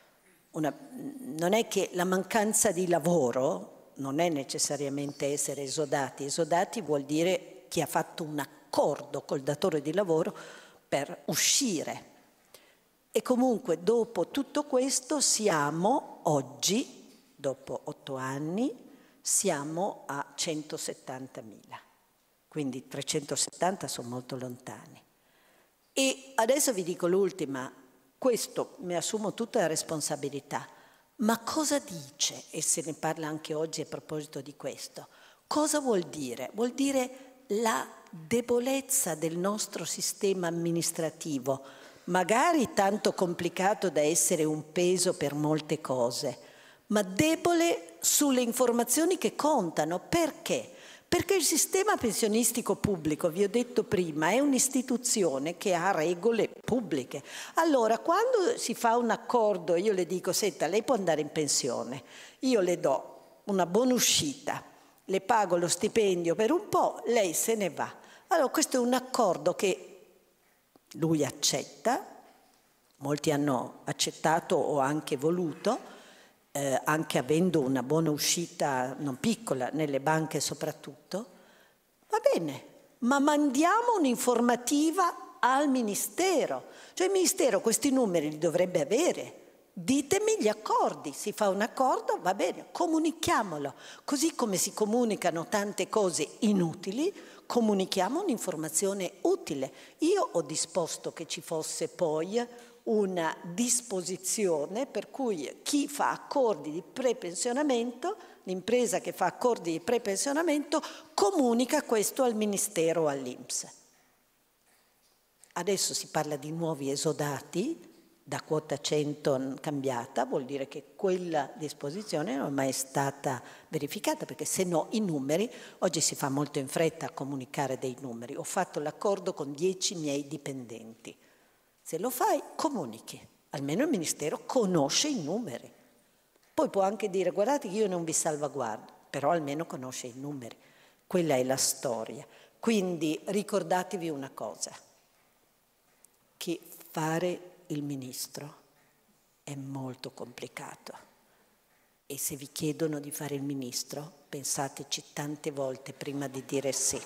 non è che la mancanza di lavoro non è necessariamente essere esodati. Esodati vuol dire chi ha fatto un accordo col datore di lavoro per uscire. E comunque dopo tutto questo siamo oggi, dopo 8 anni, siamo a 170.000, quindi 370 sono molto lontani. E adesso vi dico l'ultima, questo mi assumo tutta la responsabilità, ma cosa dice, e se ne parla anche oggi a proposito di questo, cosa vuol dire? Vuol dire la debolezza del nostro sistema amministrativo, magari tanto complicato da essere un peso per molte cose, ma debole sulle informazioni che contano. Perché? Perché il sistema pensionistico pubblico, vi ho detto prima, è un'istituzione che ha regole pubbliche. Allora, quando si fa un accordo, io le dico, senta, lei può andare in pensione, io le do una buona uscita, le pago lo stipendio per un po', lei se ne va. Allora, questo è un accordo che lui accetta, molti hanno accettato o anche voluto, anche avendo una buona uscita non piccola nelle banche soprattutto, va bene, ma mandiamo un'informativa al Ministero, cioè il Ministero questi numeri li dovrebbe avere, ditemi gli accordi, si fa un accordo, va bene, comunichiamolo, così come si comunicano tante cose inutili, comunichiamo un'informazione utile. Io ho disposto che ci fosse poi una disposizione per cui chi fa accordi di prepensionamento, l'impresa che fa accordi di prepensionamento, comunica questo al Ministero o all'INPS. Adesso si parla di nuovi esodati, da quota 100 cambiata, vuol dire che quella disposizione non è mai stata verificata, perché se no i numeri, oggi si fa molto in fretta a comunicare dei numeri, ho fatto l'accordo con 10 miei dipendenti. Se lo fai, comunichi. Almeno il Ministero conosce i numeri. Poi può anche dire, guardate che io non vi salvaguardo, però almeno conosce i numeri. Quella è la storia. Quindi ricordatevi una cosa, che fare il Ministro è molto complicato. E se vi chiedono di fare il Ministro, pensateci tante volte prima di dire sì.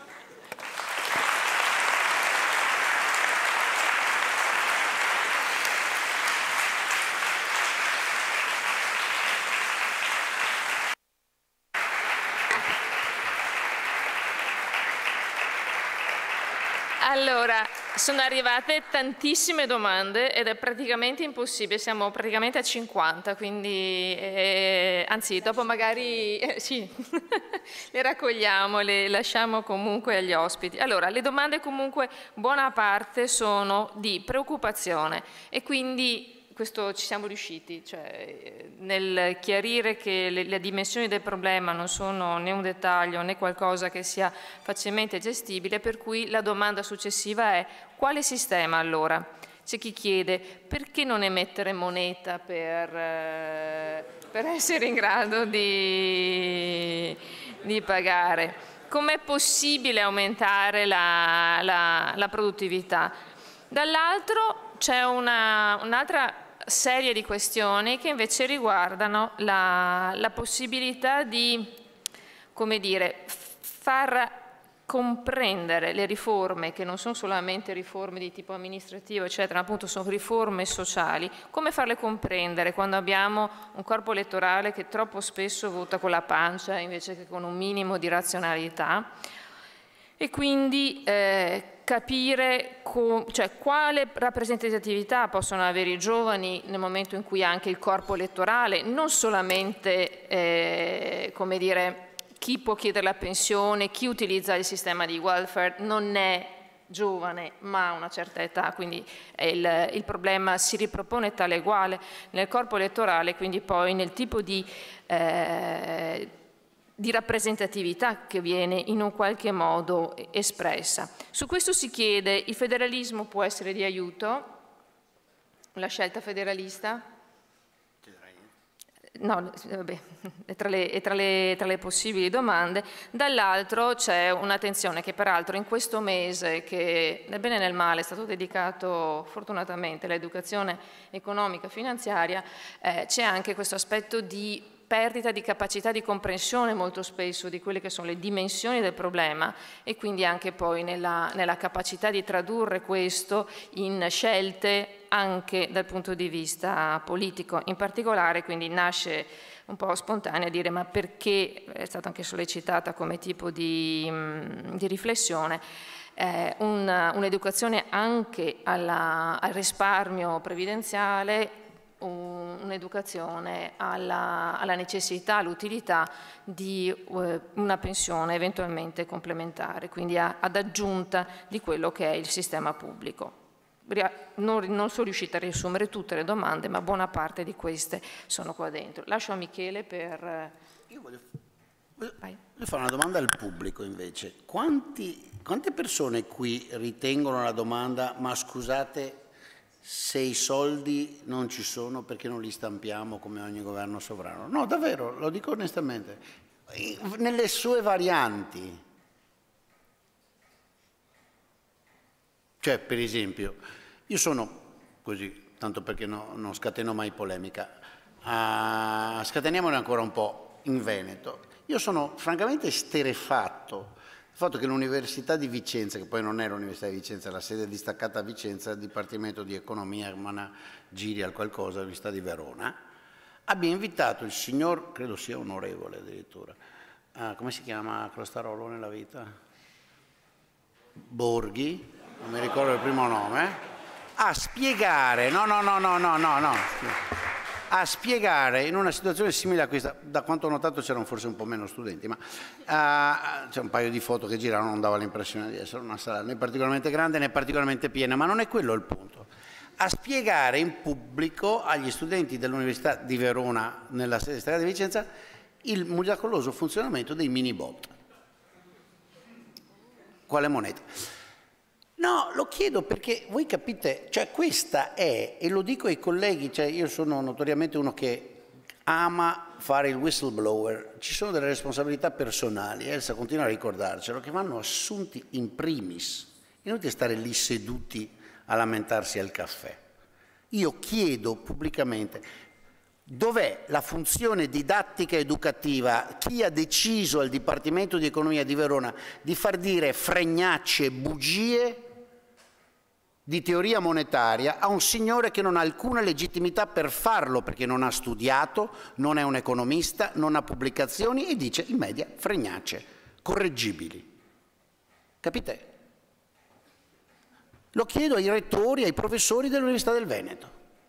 Allora, sono arrivate tantissime domande ed è praticamente impossibile, siamo praticamente a 50, quindi anzi dopo magari sì, le raccogliamo, le lasciamo comunque agli ospiti. Allora, le domande comunque buona parte sono di preoccupazione e quindi questo ci siamo riusciti, cioè nel chiarire che le dimensioni del problema non sono né un dettaglio né qualcosa che sia facilmente gestibile, per cui la domanda successiva è: quale sistema allora? C'è chi chiede perché non emettere moneta per essere in grado di pagare. Com'è possibile aumentare la produttività? Dall'altro c'è un'altra serie di questioni che invece riguardano la possibilità di, come dire, far comprendere le riforme, che non sono solamente riforme di tipo amministrativo, eccetera, ma appunto sono riforme sociali, come farle comprendere quando abbiamo un corpo elettorale che troppo spesso vota con la pancia invece che con un minimo di razionalità, e quindi capire quale rappresentatività possono avere i giovani nel momento in cui anche il corpo elettorale, non solamente, come dire, chi può chiedere la pensione, chi utilizza il sistema di welfare non è giovane ma ha una certa età, quindi il problema si ripropone tale e uguale nel corpo elettorale, quindi poi nel tipo di rappresentatività che viene in un qualche modo espressa. Su questo si chiede: il federalismo può essere di aiuto? La scelta federalista? No, vabbè, è tra le possibili domande. Dall'altro c'è un'attenzione che peraltro in questo mese, che nel bene e nel male è stato dedicato fortunatamente all'educazione economica e finanziaria, c'è anche questo aspetto di perdita di capacità di comprensione molto spesso di quelle che sono le dimensioni del problema, e quindi anche poi nella capacità di tradurre questo in scelte anche dal punto di vista politico. In particolare quindi nasce un po' spontanea a dire: ma perché, è stata anche sollecitata come tipo di riflessione, un'educazione anche al risparmio previdenziale, un'educazione alla necessità, all'utilità di una pensione eventualmente complementare, quindi ad aggiunta di quello che è il sistema pubblico. Non sono riuscita a riassumere tutte le domande, ma buona parte di queste sono qua dentro. Lascio a Michele per... Io voglio fare una domanda al pubblico invece. Quante persone qui ritengono la domanda: ma scusate, se i soldi non ci sono perché non li stampiamo come ogni governo sovrano? No, davvero, lo dico onestamente, nelle sue varianti. Cioè, per esempio, io sono così, tanto perché non scateno mai polemica, scateniamone ancora un po' in Veneto. Io sono francamente esterrefatto il fatto che l'Università di Vicenza, che poi non è l'Università di Vicenza, la sede distaccata a Vicenza, il Dipartimento di Economia, managerial qualcosa, l'Università di Verona, abbia invitato il signor, credo sia onorevole addirittura, come si chiama Crostarolo nella vita? Borghi, non mi ricordo il primo nome, a spiegare, a spiegare in una situazione simile a questa. Da quanto ho notato c'erano forse un po' meno studenti, ma c'è un paio di foto che giravano, non dava l'impressione di essere una sala né particolarmente grande né particolarmente piena, ma non è quello il punto. A spiegare in pubblico agli studenti dell'Università di Verona, nella sede distaccata di Vicenza, il miracoloso funzionamento dei mini bot. Quale moneta? No, lo chiedo perché voi capite, cioè questa è, e lo dico ai colleghi, cioè io sono notoriamente uno che ama fare il whistleblower, ci sono delle responsabilità personali, Elsa continua a ricordarcelo, che vanno assunti in primis, inutile stare lì seduti a lamentarsi al caffè. Io chiedo pubblicamente: dov'è la funzione didattica educativa? Chi ha deciso al Dipartimento di Economia di Verona di far dire fregnacce e bugie di teoria monetaria a un signore che non ha alcuna legittimità per farlo, perché non ha studiato, non è un economista, non ha pubblicazioni e dice in media fregnacce, correggibili. Capite? Lo chiedo ai rettori, ai professori dell'Università del Veneto.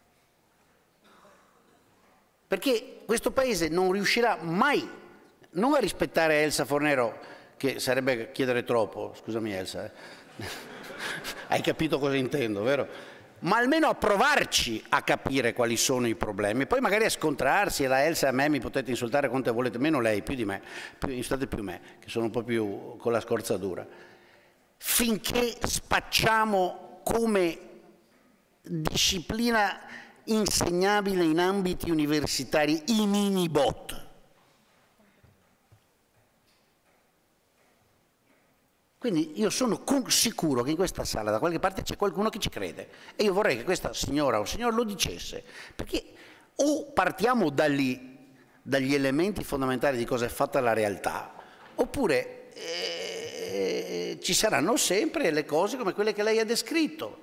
Perché questo Paese non riuscirà mai, non a rispettare Elsa Fornero, che sarebbe chiedere troppo, scusami Elsa, hai capito cosa intendo, vero? Ma almeno a provarci a capire quali sono i problemi, poi magari a scontrarsi, e la Elsa e a me mi potete insultare quanto volete, meno lei, più di me, insultate più me, che sono un po' più con la scorza dura. Finché spacciamo come disciplina insegnabile in ambiti universitari, i mini-bot. Quindi io sono sicuro che in questa sala da qualche parte c'è qualcuno che ci crede e io vorrei che questa signora o signor lo dicesse, perché o partiamo da lì, dagli elementi fondamentali di cosa è fatta la realtà, oppure ci saranno sempre le cose come quelle che lei ha descritto,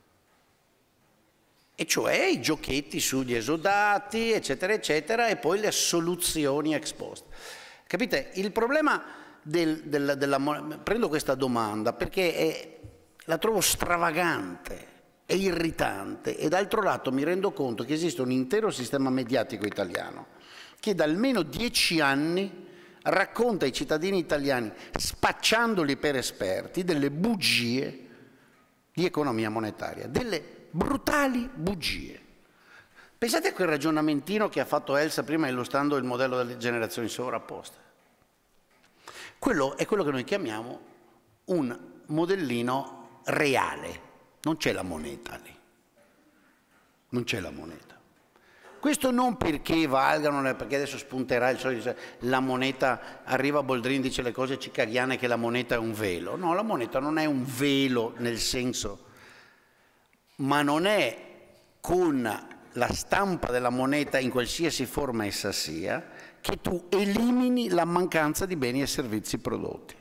e cioè i giochetti sugli esodati, eccetera, eccetera, e poi le soluzioni ex post. Capite? Il problema prendo questa domanda perché la trovo stravagante e irritante, e d'altro lato mi rendo conto che esiste un intero sistema mediatico italiano che da almeno 10 anni racconta ai cittadini italiani, spacciandoli per esperti, delle bugie di economia monetaria, delle brutali bugie. Pensate a quel ragionamentino che ha fatto Elsa prima illustrando il modello delle generazioni sovrapposte. Quello è quello che noi chiamiamo un modellino reale, non c'è la moneta lì, non c'è la moneta. Questo non perché valgano, perché adesso spunterà il solito, la moneta, arriva Boldrini, dice le cose cicaghiane che la moneta è un velo. No, la moneta non è un velo nel senso, ma non è con la stampa della moneta in qualsiasi forma essa sia, che tu elimini la mancanza di beni e servizi prodotti.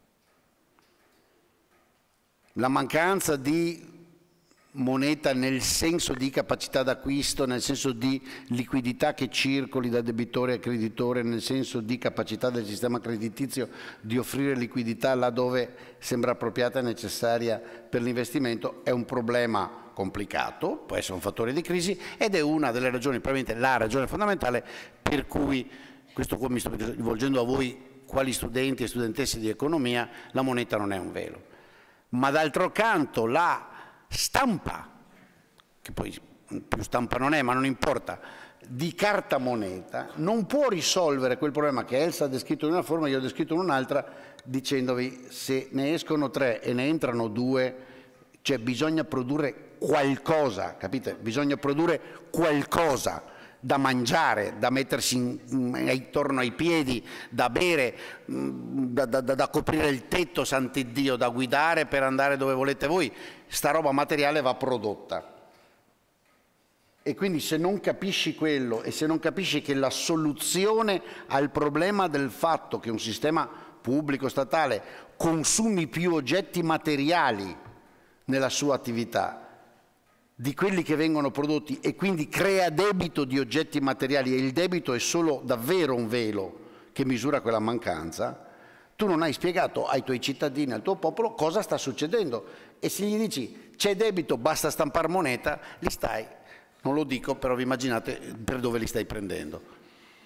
La mancanza di moneta nel senso di capacità d'acquisto, nel senso di liquidità che circoli da debitore a creditore, nel senso di capacità del sistema creditizio di offrire liquidità laddove sembra appropriata e necessaria per l'investimento, è un problema complicato, può essere un fattore di crisi, ed è una delle ragioni, probabilmente la ragione fondamentale per cui, questo qua mi sto rivolgendo a voi quali studenti e studentesse di economia, la moneta non è un velo. Ma d'altro canto la stampa, che poi più stampa non è, ma non importa, di carta moneta, non può risolvere quel problema che Elsa ha descritto in una forma, io ho descritto in un'altra, dicendovi se ne escono 3 e ne entrano 2, cioè bisogna produrre qualcosa, capite? Bisogna produrre qualcosa da mangiare, da mettersi intorno ai piedi, da bere, da coprire il tetto, sant'Iddio, da guidare per andare dove volete voi. Sta roba materiale va prodotta. E quindi se non capisci quello e se non capisci che la soluzione al problema del fatto che un sistema pubblico statale consumi più oggetti materiali nella sua attività di quelli che vengono prodotti e quindi crea debito di oggetti materiali, e il debito è solo davvero un velo che misura quella mancanza, tu non hai spiegato ai tuoi cittadini, al tuo popolo cosa sta succedendo, e se gli dici c'è debito, basta stampare moneta, li stai, non lo dico, però vi immaginate per dove li stai prendendo.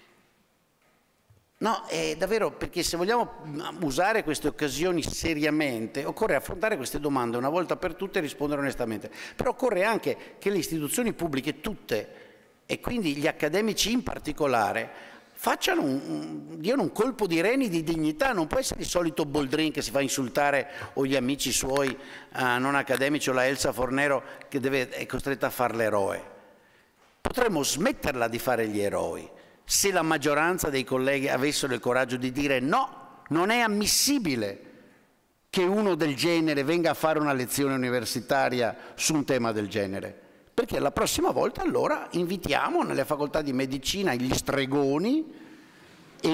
No, è davvero, perché se vogliamo usare queste occasioni seriamente, occorre affrontare queste domande una volta per tutte e rispondere onestamente. Però occorre anche che le istituzioni pubbliche tutte, e quindi gli accademici in particolare, diano un colpo di reni di dignità. Non può essere il solito Boldrin che si fa insultare, o gli amici suoi non accademici, o la Elsa Fornero che è costretta a fare l'eroe. Potremmo smetterla di fare gli eroi se la maggioranza dei colleghi avessero il coraggio di dire no, non è ammissibile che uno del genere venga a fare una lezione universitaria su un tema del genere, perché la prossima volta allora invitiamo nelle facoltà di medicina gli stregoni, e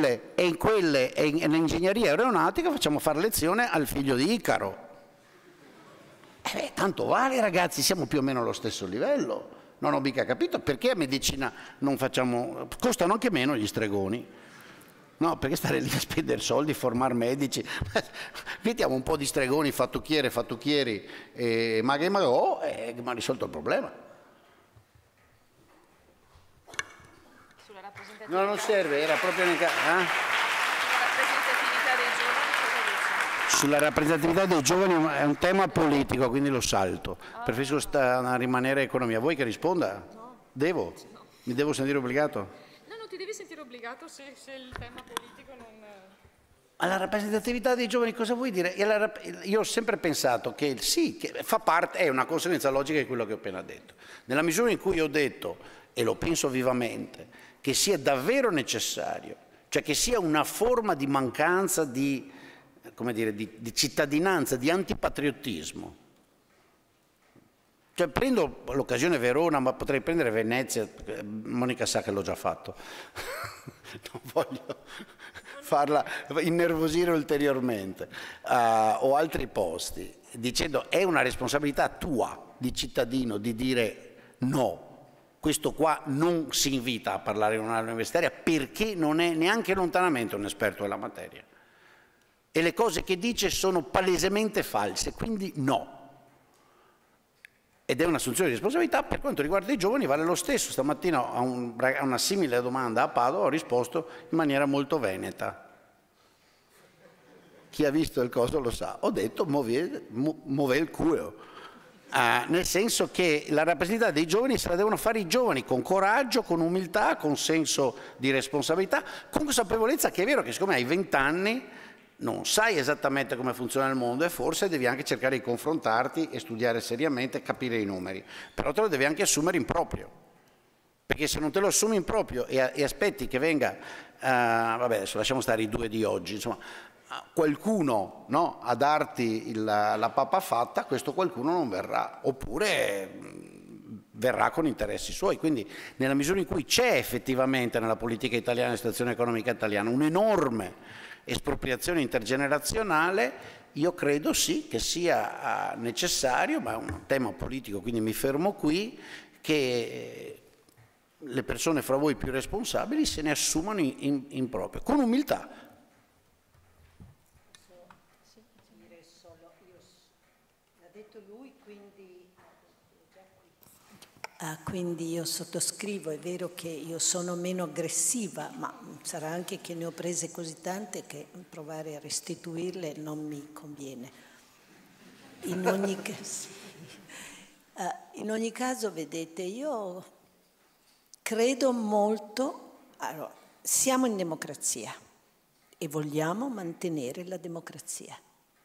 in ingegneria aeronautica facciamo fare lezione al figlio di Icaro. Tanto vale, ragazzi, siamo più o meno allo stesso livello. Non ho mica capito perché a medicina non facciamo, costano anche meno gli stregoni, no? Perché stare lì a spendere soldi, formare medici, mettiamo un po' di stregoni, fattucchieri e maghi e magò, e mi ha risolto il problema. Sulla rappresentatività. No, non serve, era proprio nel caso. Sulla rappresentatività dei giovani è un tema politico, quindi lo salto. Preferisco rimanere economia. Vuoi che risponda? No. Devo? No. Mi devo sentire obbligato? No, non ti devi sentire obbligato se il tema politico non... Alla rappresentatività dei giovani cosa vuoi dire? Io ho sempre pensato che sì, che fa parte, è una conseguenza logica di quello che ho appena detto. Nella misura in cui ho detto, e lo penso vivamente, che sia davvero necessario, cioè che sia una forma di mancanza di, come dire, di cittadinanza, di antipatriottismo. Cioè prendo l'occasione Verona, ma potrei prendere Venezia, Monica sa che l'ho già fatto, non voglio farla innervosire ulteriormente, o altri posti, dicendo è una responsabilità tua di cittadino di dire no, questo qua non si invita a parlare in un'area universitaria perché non è neanche lontanamente un esperto della materia e le cose che dice sono palesemente false, quindi no. Ed è un'assunzione di responsabilità. Per quanto riguarda i giovani vale lo stesso. Stamattina a una simile domanda a Padova ho risposto in maniera molto veneta. Chi ha visto il coso lo sa. Ho detto muove il culo. Nel senso che la rappresentatività dei giovani se la devono fare i giovani con coraggio, con umiltà, con senso di responsabilità, con consapevolezza che è vero che siccome hai 20 anni non sai esattamente come funziona il mondo e forse devi anche cercare di confrontarti e studiare seriamente e capire i numeri, però te lo devi anche assumere in proprio, perché se non te lo assumi in proprio e aspetti che venga, vabbè adesso lasciamo stare i due di oggi, insomma, qualcuno no, a darti la pappa fatta, questo qualcuno non verrà, oppure verrà con interessi suoi, quindi nella misura in cui c'è effettivamente nella politica italiana, nella situazione economica italiana, un'enorme espropriazione intergenerazionale, io credo sì che sia necessario, ma è un tema politico, quindi mi fermo qui, che le persone fra voi più responsabili se ne assumano in proprio, con umiltà. L'ha detto lui, quindi io sottoscrivo, è vero che io sono meno aggressiva, ma sarà anche che ne ho prese così tante che provare a restituirle non mi conviene. In ogni caso, vedete, io credo molto, allora, siamo in democrazia e vogliamo mantenere la democrazia.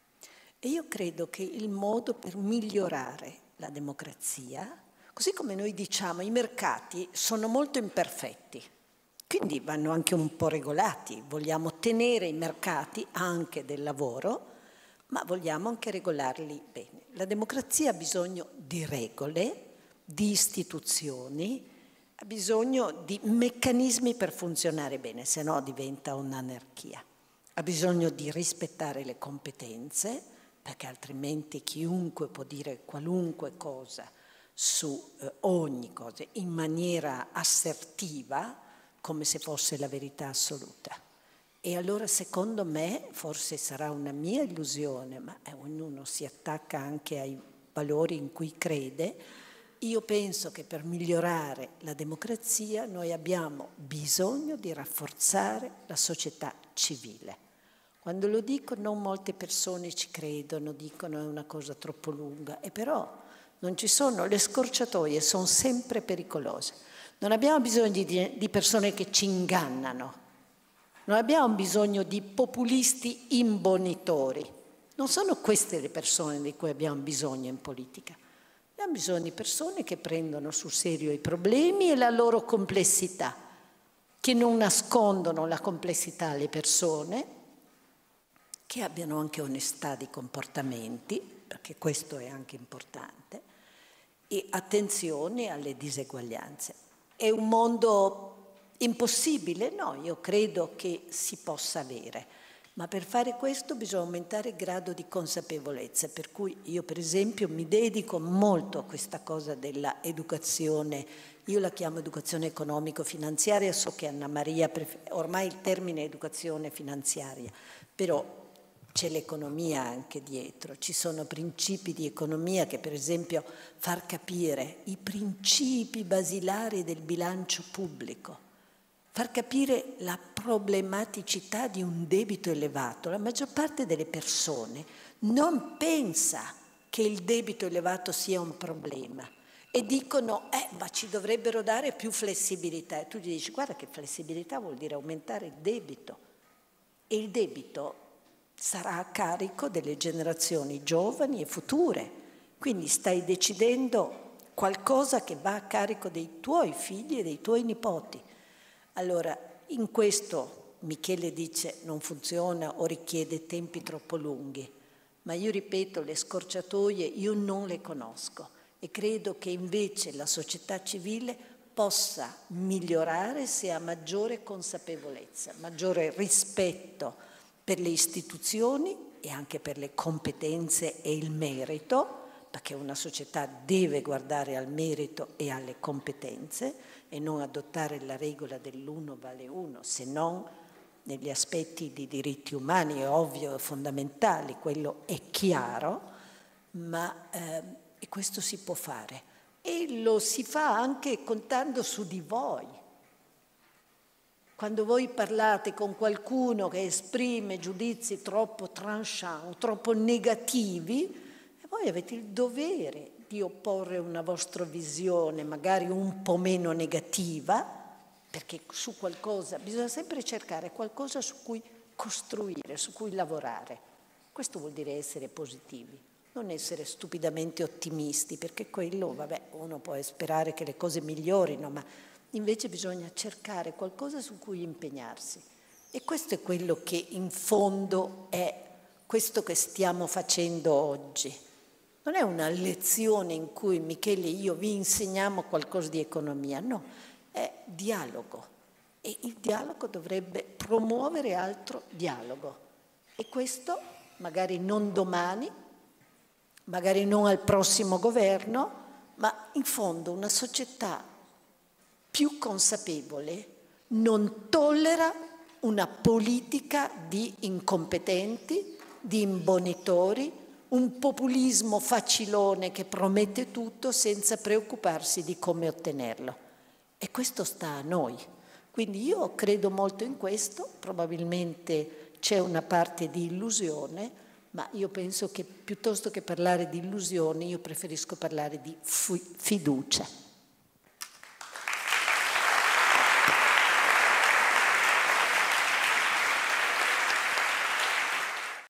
E io credo che il modo per migliorare la democrazia, così come noi diciamo, i mercati sono molto imperfetti, quindi vanno anche un po' regolati. Vogliamo tenere i mercati anche del lavoro, ma vogliamo anche regolarli bene. La democrazia ha bisogno di regole, di istituzioni, ha bisogno di meccanismi per funzionare bene, se no diventa un'anarchia. Ha bisogno di rispettare le competenze, perché altrimenti chiunque può dire qualunque cosa su ogni cosa in maniera assertiva, come se fosse la verità assoluta. E allora secondo me, forse sarà una mia illusione, ma ognuno si attacca anche ai valori in cui crede, io penso che per migliorare la democrazia noi abbiamo bisogno di rafforzare la società civile. Quando lo dico non molte persone ci credono, dicono è una cosa troppo lunga, e però non ci sono, le scorciatoie sono sempre pericolose. Non abbiamo bisogno di persone che ci ingannano, non abbiamo bisogno di populisti imbonitori. Non sono queste le persone di cui abbiamo bisogno in politica. Abbiamo bisogno di persone che prendono sul serio i problemi e la loro complessità, che non nascondono la complessità alle persone, che abbiano anche onestà di comportamenti, perché questo è anche importante, e attenzione alle diseguaglianze. È un mondo impossibile? No, io credo che si possa avere, ma per fare questo bisogna aumentare il grado di consapevolezza, per cui io per esempio mi dedico molto a questa cosa della educazione, io la chiamo educazione economico-finanziaria, so che Anna Maria, ormai il termine è educazione finanziaria, però c'è l'economia anche dietro, ci sono principi di economia che per esempio far capire i principi basilari del bilancio pubblico, far capire la problematicità di un debito elevato. La maggior parte delle persone non pensa che il debito elevato sia un problema e dicono ma ci dovrebbero dare più flessibilità, e tu gli dici guarda che flessibilità vuol dire aumentare il debito, e il debito sarà a carico delle generazioni giovani e future. Quindi stai decidendo qualcosa che va a carico dei tuoi figli e dei tuoi nipoti. Allora, in questo Michele dice non funziona o richiede tempi troppo lunghi, ma io ripeto, le scorciatoie io non le conosco e credo che invece la società civile possa migliorare se ha maggiore consapevolezza, maggiore rispetto per le istituzioni e anche per le competenze e il merito, perché una società deve guardare al merito e alle competenze e non adottare la regola dell'uno vale uno, se non negli aspetti di diritti umani, è ovvio, fondamentali, quello è chiaro, ma e questo si può fare. E lo si fa anche contando su di voi. Quando voi parlate con qualcuno che esprime giudizi troppo tranchant, troppo negativi, voi avete il dovere di opporre una vostra visione, magari un po' meno negativa, perché su qualcosa bisogna sempre cercare qualcosa su cui costruire, su cui lavorare. Questo vuol dire essere positivi, non essere stupidamente ottimisti, perché quello, vabbè, uno può sperare che le cose migliorino, ma invece bisogna cercare qualcosa su cui impegnarsi. E questo è quello che in fondo è questo che stiamo facendo oggi. Non è una lezione in cui Michele e io vi insegniamo qualcosa di economia, no. È dialogo e il dialogo dovrebbe promuovere altro dialogo e questo magari non domani, magari non al prossimo governo, ma in fondo una società più consapevole non tollera una politica di incompetenti, di imbonitori, un populismo facilone che promette tutto senza preoccuparsi di come ottenerlo. E questo sta a noi. Quindi io credo molto in questo, probabilmente c'è una parte di illusione, ma io penso che piuttosto che parlare di illusioni io preferisco parlare di fiducia.